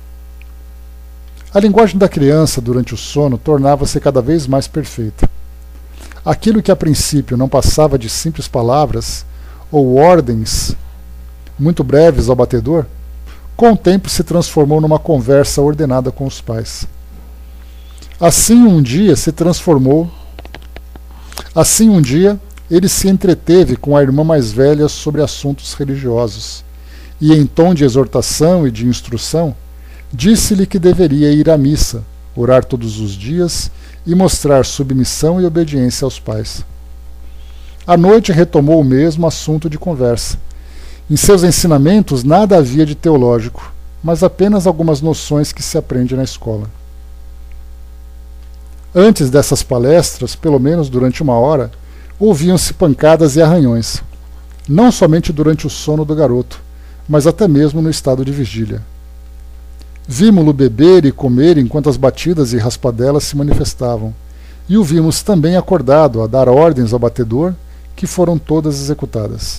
A linguagem da criança durante o sono tornava-se cada vez mais perfeita. Aquilo que a princípio não passava de simples palavras ou ordens muito breves ao batedor, com o tempo se transformou numa conversa ordenada com os pais. Assim um dia se transformou, assim um dia ele se entreteve com a irmã mais velha sobre assuntos religiosos, e em tom de exortação e de instrução, disse-lhe que deveria ir à missa, orar todos os dias e mostrar submissão e obediência aos pais. À noite retomou o mesmo assunto de conversa. Em seus ensinamentos nada havia de teológico, mas apenas algumas noções que se aprende na escola. Antes dessas palestras, pelo menos durante uma hora, ouviam-se pancadas e arranhões, não somente durante o sono do garoto, mas até mesmo no estado de vigília. Vimos-lo beber e comer enquanto as batidas e raspadelas se manifestavam, e o vimos também acordado a dar ordens ao batedor, que foram todas executadas.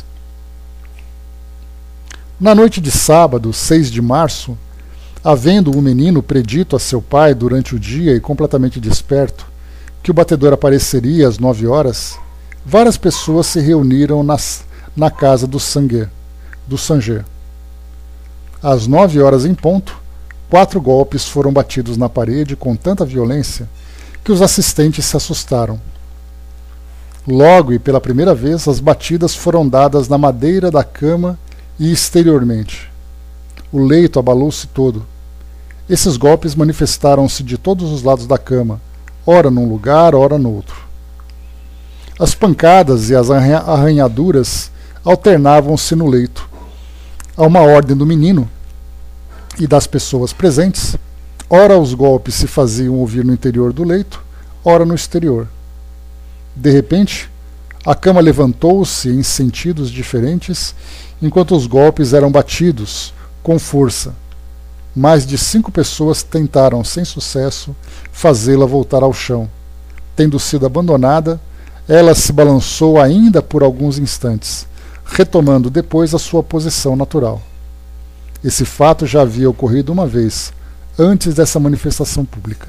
Na noite de sábado, seis de março, havendo o menino predito a seu pai durante o dia e completamente desperto, que o batedor apareceria às nove horas, várias pessoas se reuniram nas, na casa do Sanger, do Sanger. Às nove horas em ponto, quatro golpes foram batidos na parede com tanta violência que os assistentes se assustaram. Logo e pela primeira vez, as batidas foram dadas na madeira da cama e exteriormente. O leito abalou-se todo. Esses golpes manifestaram-se de todos os lados da cama, ora num lugar, ora no outro. As pancadas e as arranhaduras alternavam-se no leito. A uma ordem do menino e das pessoas presentes, ora os golpes se faziam ouvir no interior do leito, ora no exterior. De repente, a cama levantou-se em sentidos diferentes, enquanto os golpes eram batidos com força. Mais de cinco pessoas tentaram, sem sucesso, fazê-la voltar ao chão. Tendo sido abandonada, ela se balançou ainda por alguns instantes, retomando depois a sua posição natural. Esse fato já havia ocorrido uma vez, antes dessa manifestação pública.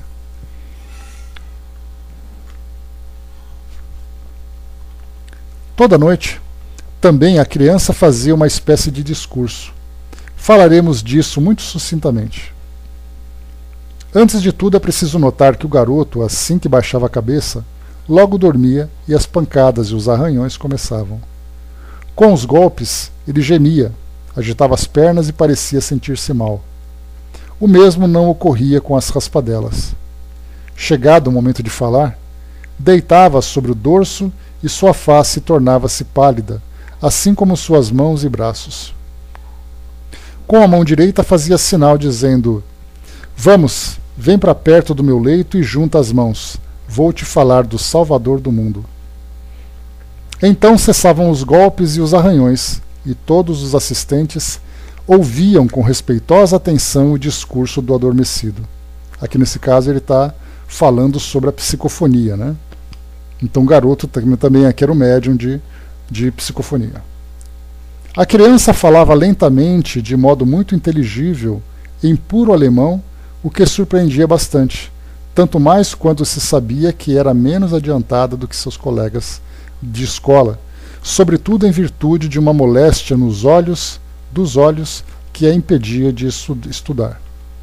Toda noite, também a criança fazia uma espécie de discurso. Falaremos disso muito sucintamente. Antes de tudo, é preciso notar que o garoto, assim que baixava a cabeça, logo dormia e as pancadas e os arranhões começavam. Com os golpes, ele gemia, agitava as pernas e parecia sentir-se mal. O mesmo não ocorria com as raspadelas. Chegado o momento de falar, deitava sobre o dorso e sua face tornava-se pálida, assim como suas mãos e braços. Com a mão direita fazia sinal dizendo: "Vamos, vem para perto do meu leito e junta as mãos, vou te falar do Salvador do mundo. Então cessavam os golpes e os arranhões, e todos os assistentes ouviam com respeitosa atenção o discurso do adormecido. Aqui nesse caso ele está falando sobre a psicofonia, né? Então o garoto também aqui era o médium de, de psicofonia. A criança falava lentamente, de modo muito inteligível, em puro alemão, o que surpreendia bastante, tanto mais quando se sabia que era menos adiantada do que seus colegas de escola, sobretudo em virtude de uma moléstia nos olhos, dos olhos que a impedia de estudar.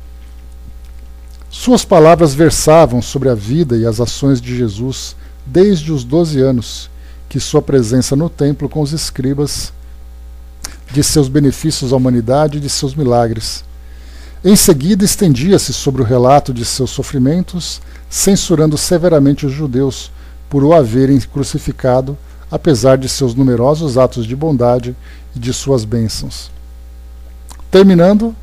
Suas palavras versavam sobre a vida e as ações de Jesus desde os doze anos, que sua presença no templo com os escribas, de seus benefícios à humanidade e de seus milagres. Em seguida estendia-se sobre o relato de seus sofrimentos, censurando severamente os judeus por o haverem crucificado, apesar de seus numerosos atos de bondade e de suas bênçãos. Terminando,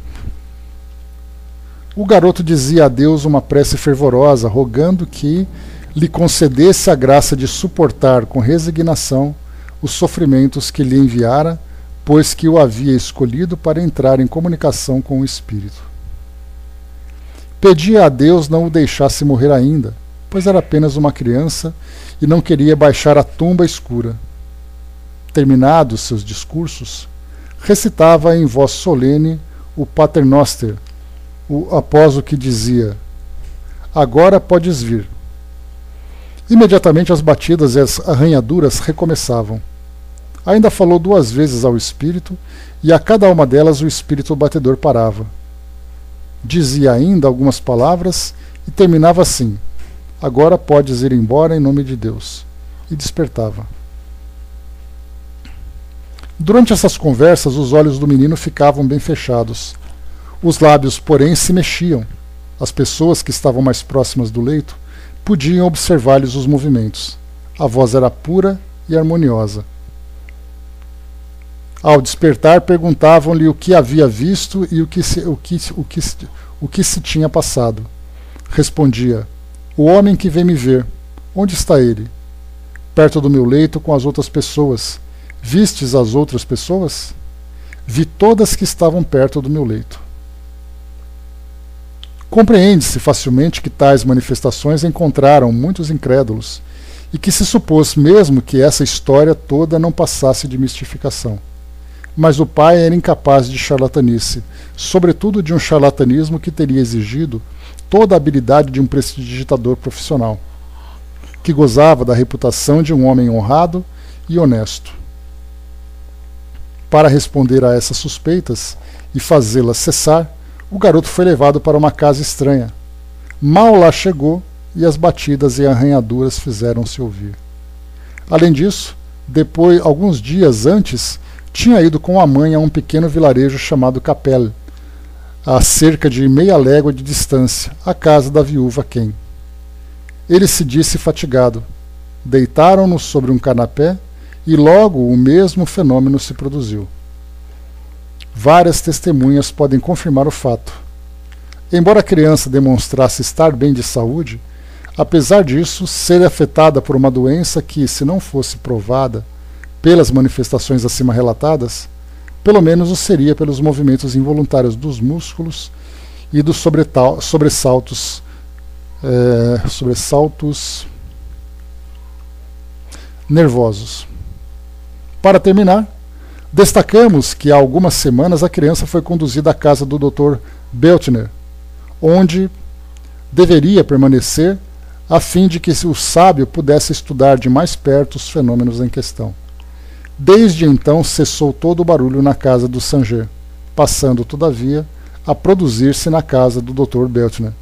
o garoto dizia a Deus uma prece fervorosa, rogando que lhe concedesse a graça de suportar com resignação os sofrimentos que lhe enviara, pois que o havia escolhido para entrar em comunicação com o Espírito. Pedia a Deus não o deixasse morrer ainda, pois era apenas uma criança e não queria baixar a tumba escura. Terminados seus discursos, recitava em voz solene o Pater Noster, o, após o que dizia: agora podes vir. Imediatamente as batidas e as arranhaduras recomeçavam. Ainda falou duas vezes ao espírito, e a cada uma delas o espírito batedor parava. Dizia ainda algumas palavras e terminava assim: agora podes ir embora em nome de Deus. E despertava. Durante essas conversas, os olhos do menino ficavam bem fechados. Os lábios, porém, se mexiam. As pessoas que estavam mais próximas do leito podiam observar-lhes os movimentos. A voz era pura e harmoniosa. Ao despertar, perguntavam-lhe o que havia visto e o que se, o que, o que, o que se tinha passado. Respondia: o homem que vem me ver. Onde está ele? Perto do meu leito com as outras pessoas. Vistes as outras pessoas? Vi todas que estavam perto do meu leito. Compreende-se facilmente que tais manifestações encontraram muitos incrédulos e que se supôs mesmo que essa história toda não passasse de mistificação. Mas o pai era incapaz de charlatanice, sobretudo de um charlatanismo que teria exigido toda a habilidade de um prestidigitador profissional, que gozava da reputação de um homem honrado e honesto. Para responder a essas suspeitas e fazê-las cessar, o garoto foi levado para uma casa estranha. Mal lá chegou e as batidas e arranhaduras fizeram-se ouvir. Além disso, depois, alguns dias antes, tinha ido com a mãe a um pequeno vilarejo chamado Capelle, a cerca de meia légua de distância, à casa da viúva Ken. Ele se disse fatigado. Deitaram-no sobre um canapé e logo o mesmo fenômeno se produziu. Várias testemunhas podem confirmar o fato. Embora a criança demonstrasse estar bem de saúde, apesar disso, ser afetada por uma doença que, se não fosse provada pelas manifestações acima relatadas, pelo menos o seria pelos movimentos involuntários dos músculos e dos sobressaltos, é, sobressaltos nervosos. Para terminar, destacamos que há algumas semanas a criança foi conduzida à casa do doutor Beltner, onde deveria permanecer a fim de que o sábio pudesse estudar de mais perto os fenômenos em questão. Desde então cessou todo o barulho na casa do Sanger, passando, todavia, a produzir-se na casa do doutor Beltner.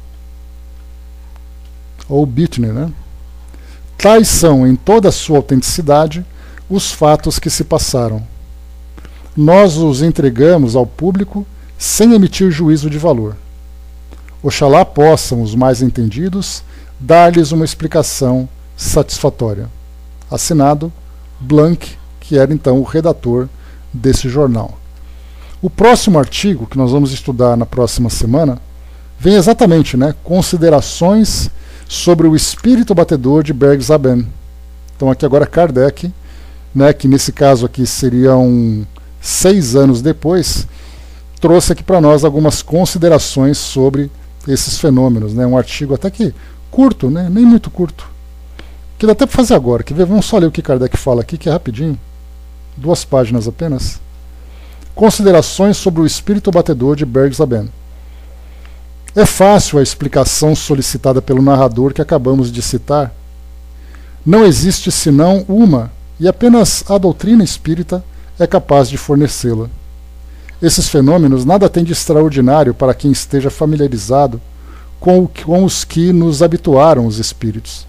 Ou Bittner, né? Tais são, em toda a sua autenticidade, os fatos que se passaram. Nós os entregamos ao público sem emitir juízo de valor. Oxalá possam os mais entendidos dar-lhes uma explicação satisfatória. Assinado Blanc, que era então o redator desse jornal. O próximo artigo, que nós vamos estudar na próxima semana, vem exatamente, né, considerações sobre o espírito batedor de Bergzaben. Então aqui agora Kardec, né, que nesse caso aqui seriam seis anos depois, trouxe aqui para nós algumas considerações sobre esses fenômenos, né, um artigo até que curto, né, nem muito curto, que dá até para fazer agora. Quer ver? Vamos só ler o que Kardec fala aqui, que é rapidinho, duas páginas apenas. Considerações sobre o espírito batedor de Bergzaben. É fácil a explicação solicitada pelo narrador que acabamos de citar. Não existe senão uma, e apenas a doutrina espírita é capaz de fornecê-la. Esses fenômenos nada têm de extraordinário para quem esteja familiarizado com, o, com os que nos habituaram os espíritos.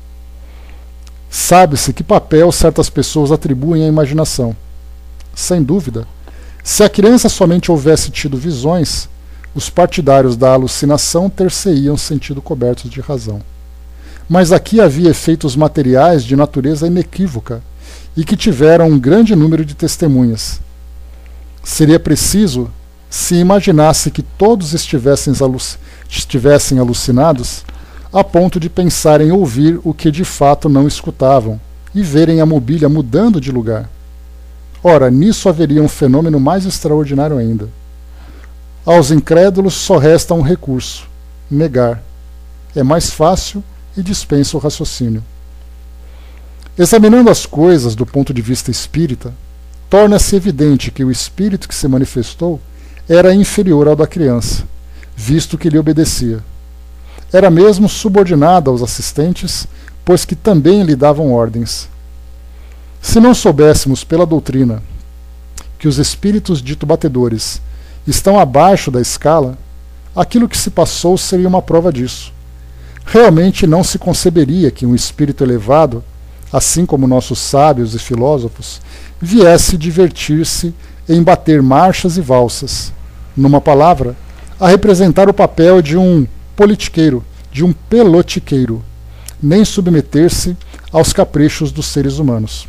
Sabe-se que papel certas pessoas atribuem à imaginação. Sem dúvida, se a criança somente houvesse tido visões, os partidários da alucinação ter-se-iam sentido cobertos de razão. Mas aqui havia efeitos materiais de natureza inequívoca e que tiveram um grande número de testemunhas. Seria preciso, se imaginasse que todos estivessem, aluc estivessem alucinados, a ponto de pensarem ouvir o que de fato não escutavam e verem a mobília mudando de lugar. Ora, nisso haveria um fenômeno mais extraordinário ainda. Aos incrédulos só resta um recurso: negar. É mais fácil e dispensa o raciocínio. Examinando as coisas do ponto de vista espírita, torna-se evidente que o espírito que se manifestou era inferior ao da criança, visto que lhe obedecia. Era mesmo subordinado aos assistentes, pois que também lhe davam ordens. Se não soubéssemos pela doutrina que os espíritos dito batedores estão abaixo da escala, aquilo que se passou seria uma prova disso. Realmente não se conceberia que um espírito elevado, assim como nossos sábios e filósofos, viesse divertir-se em bater marchas e valsas, numa palavra, a representar o papel de um politiqueiro, de um pelotiqueiro, nem submeter-se aos caprichos dos seres humanos.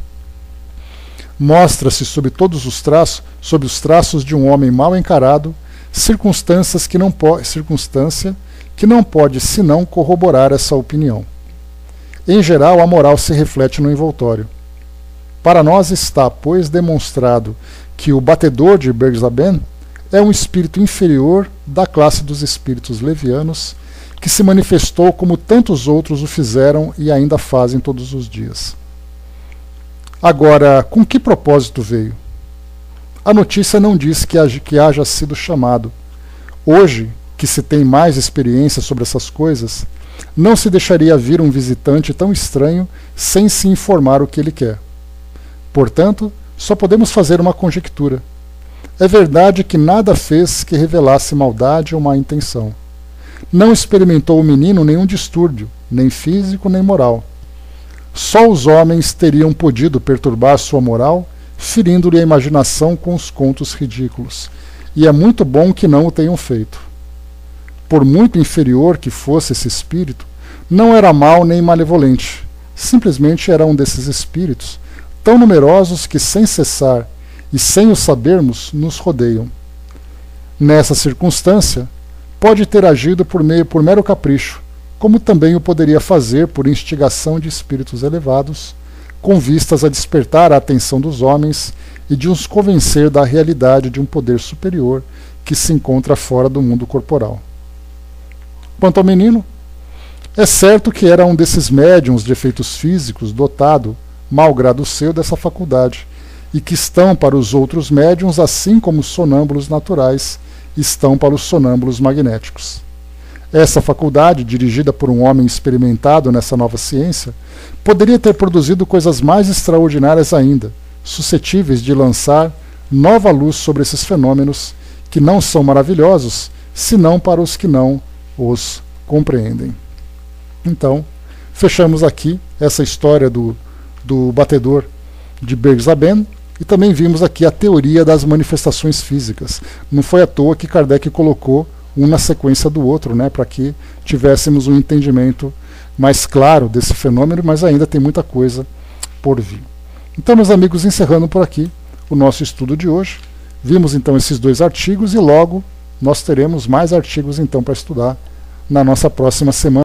Mostra-se sob todos os traços, sob os traços de um homem mal encarado, circunstâncias que não po circunstância que não pode senão corroborar essa opinião. Em geral, a moral se reflete no envoltório. Para nós está, pois, demonstrado que o batedor de Bergzaben é um espírito inferior da classe dos espíritos levianos, que se manifestou como tantos outros o fizeram e ainda fazem todos os dias. Agora, com que propósito veio? A notícia não diz que haja, que haja sido chamado. Hoje, que se tem mais experiência sobre essas coisas, não se deixaria vir um visitante tão estranho sem se informar o que ele quer. Portanto, só podemos fazer uma conjectura. É verdade que nada fez que revelasse maldade ou má intenção. Não experimentou o menino nenhum distúrbio, nem físico nem moral. Só os homens teriam podido perturbar sua moral, ferindo-lhe a imaginação com os contos ridículos, e é muito bom que não o tenham feito. Por muito inferior que fosse esse espírito, não era mau nem malevolente, simplesmente era um desses espíritos, tão numerosos que sem cessar e sem o sabermos, nos rodeiam. Nessa circunstância, pode ter agido por meio por mero capricho, como também o poderia fazer por instigação de espíritos elevados, com vistas a despertar a atenção dos homens e de os convencer da realidade de um poder superior que se encontra fora do mundo corporal. Quanto ao menino, é certo que era um desses médiuns de efeitos físicos dotado, malgrado seu, dessa faculdade, e que estão para os outros médiuns assim como os sonâmbulos naturais estão para os sonâmbulos magnéticos. Essa faculdade, dirigida por um homem experimentado nessa nova ciência, poderia ter produzido coisas mais extraordinárias ainda, suscetíveis de lançar nova luz sobre esses fenômenos, que não são maravilhosos, senão para os que não os compreendem. Então, fechamos aqui essa história do, do batedor de Bergzaben, e também vimos aqui a teoria das manifestações físicas. Não foi à toa que Kardec colocou um na sequência do outro, né, para que tivéssemos um entendimento mais claro desse fenômeno, mas ainda tem muita coisa por vir. Então, meus amigos, encerrando por aqui o nosso estudo de hoje, vimos então esses dois artigos e logo nós teremos mais artigos então para estudar na nossa próxima semana.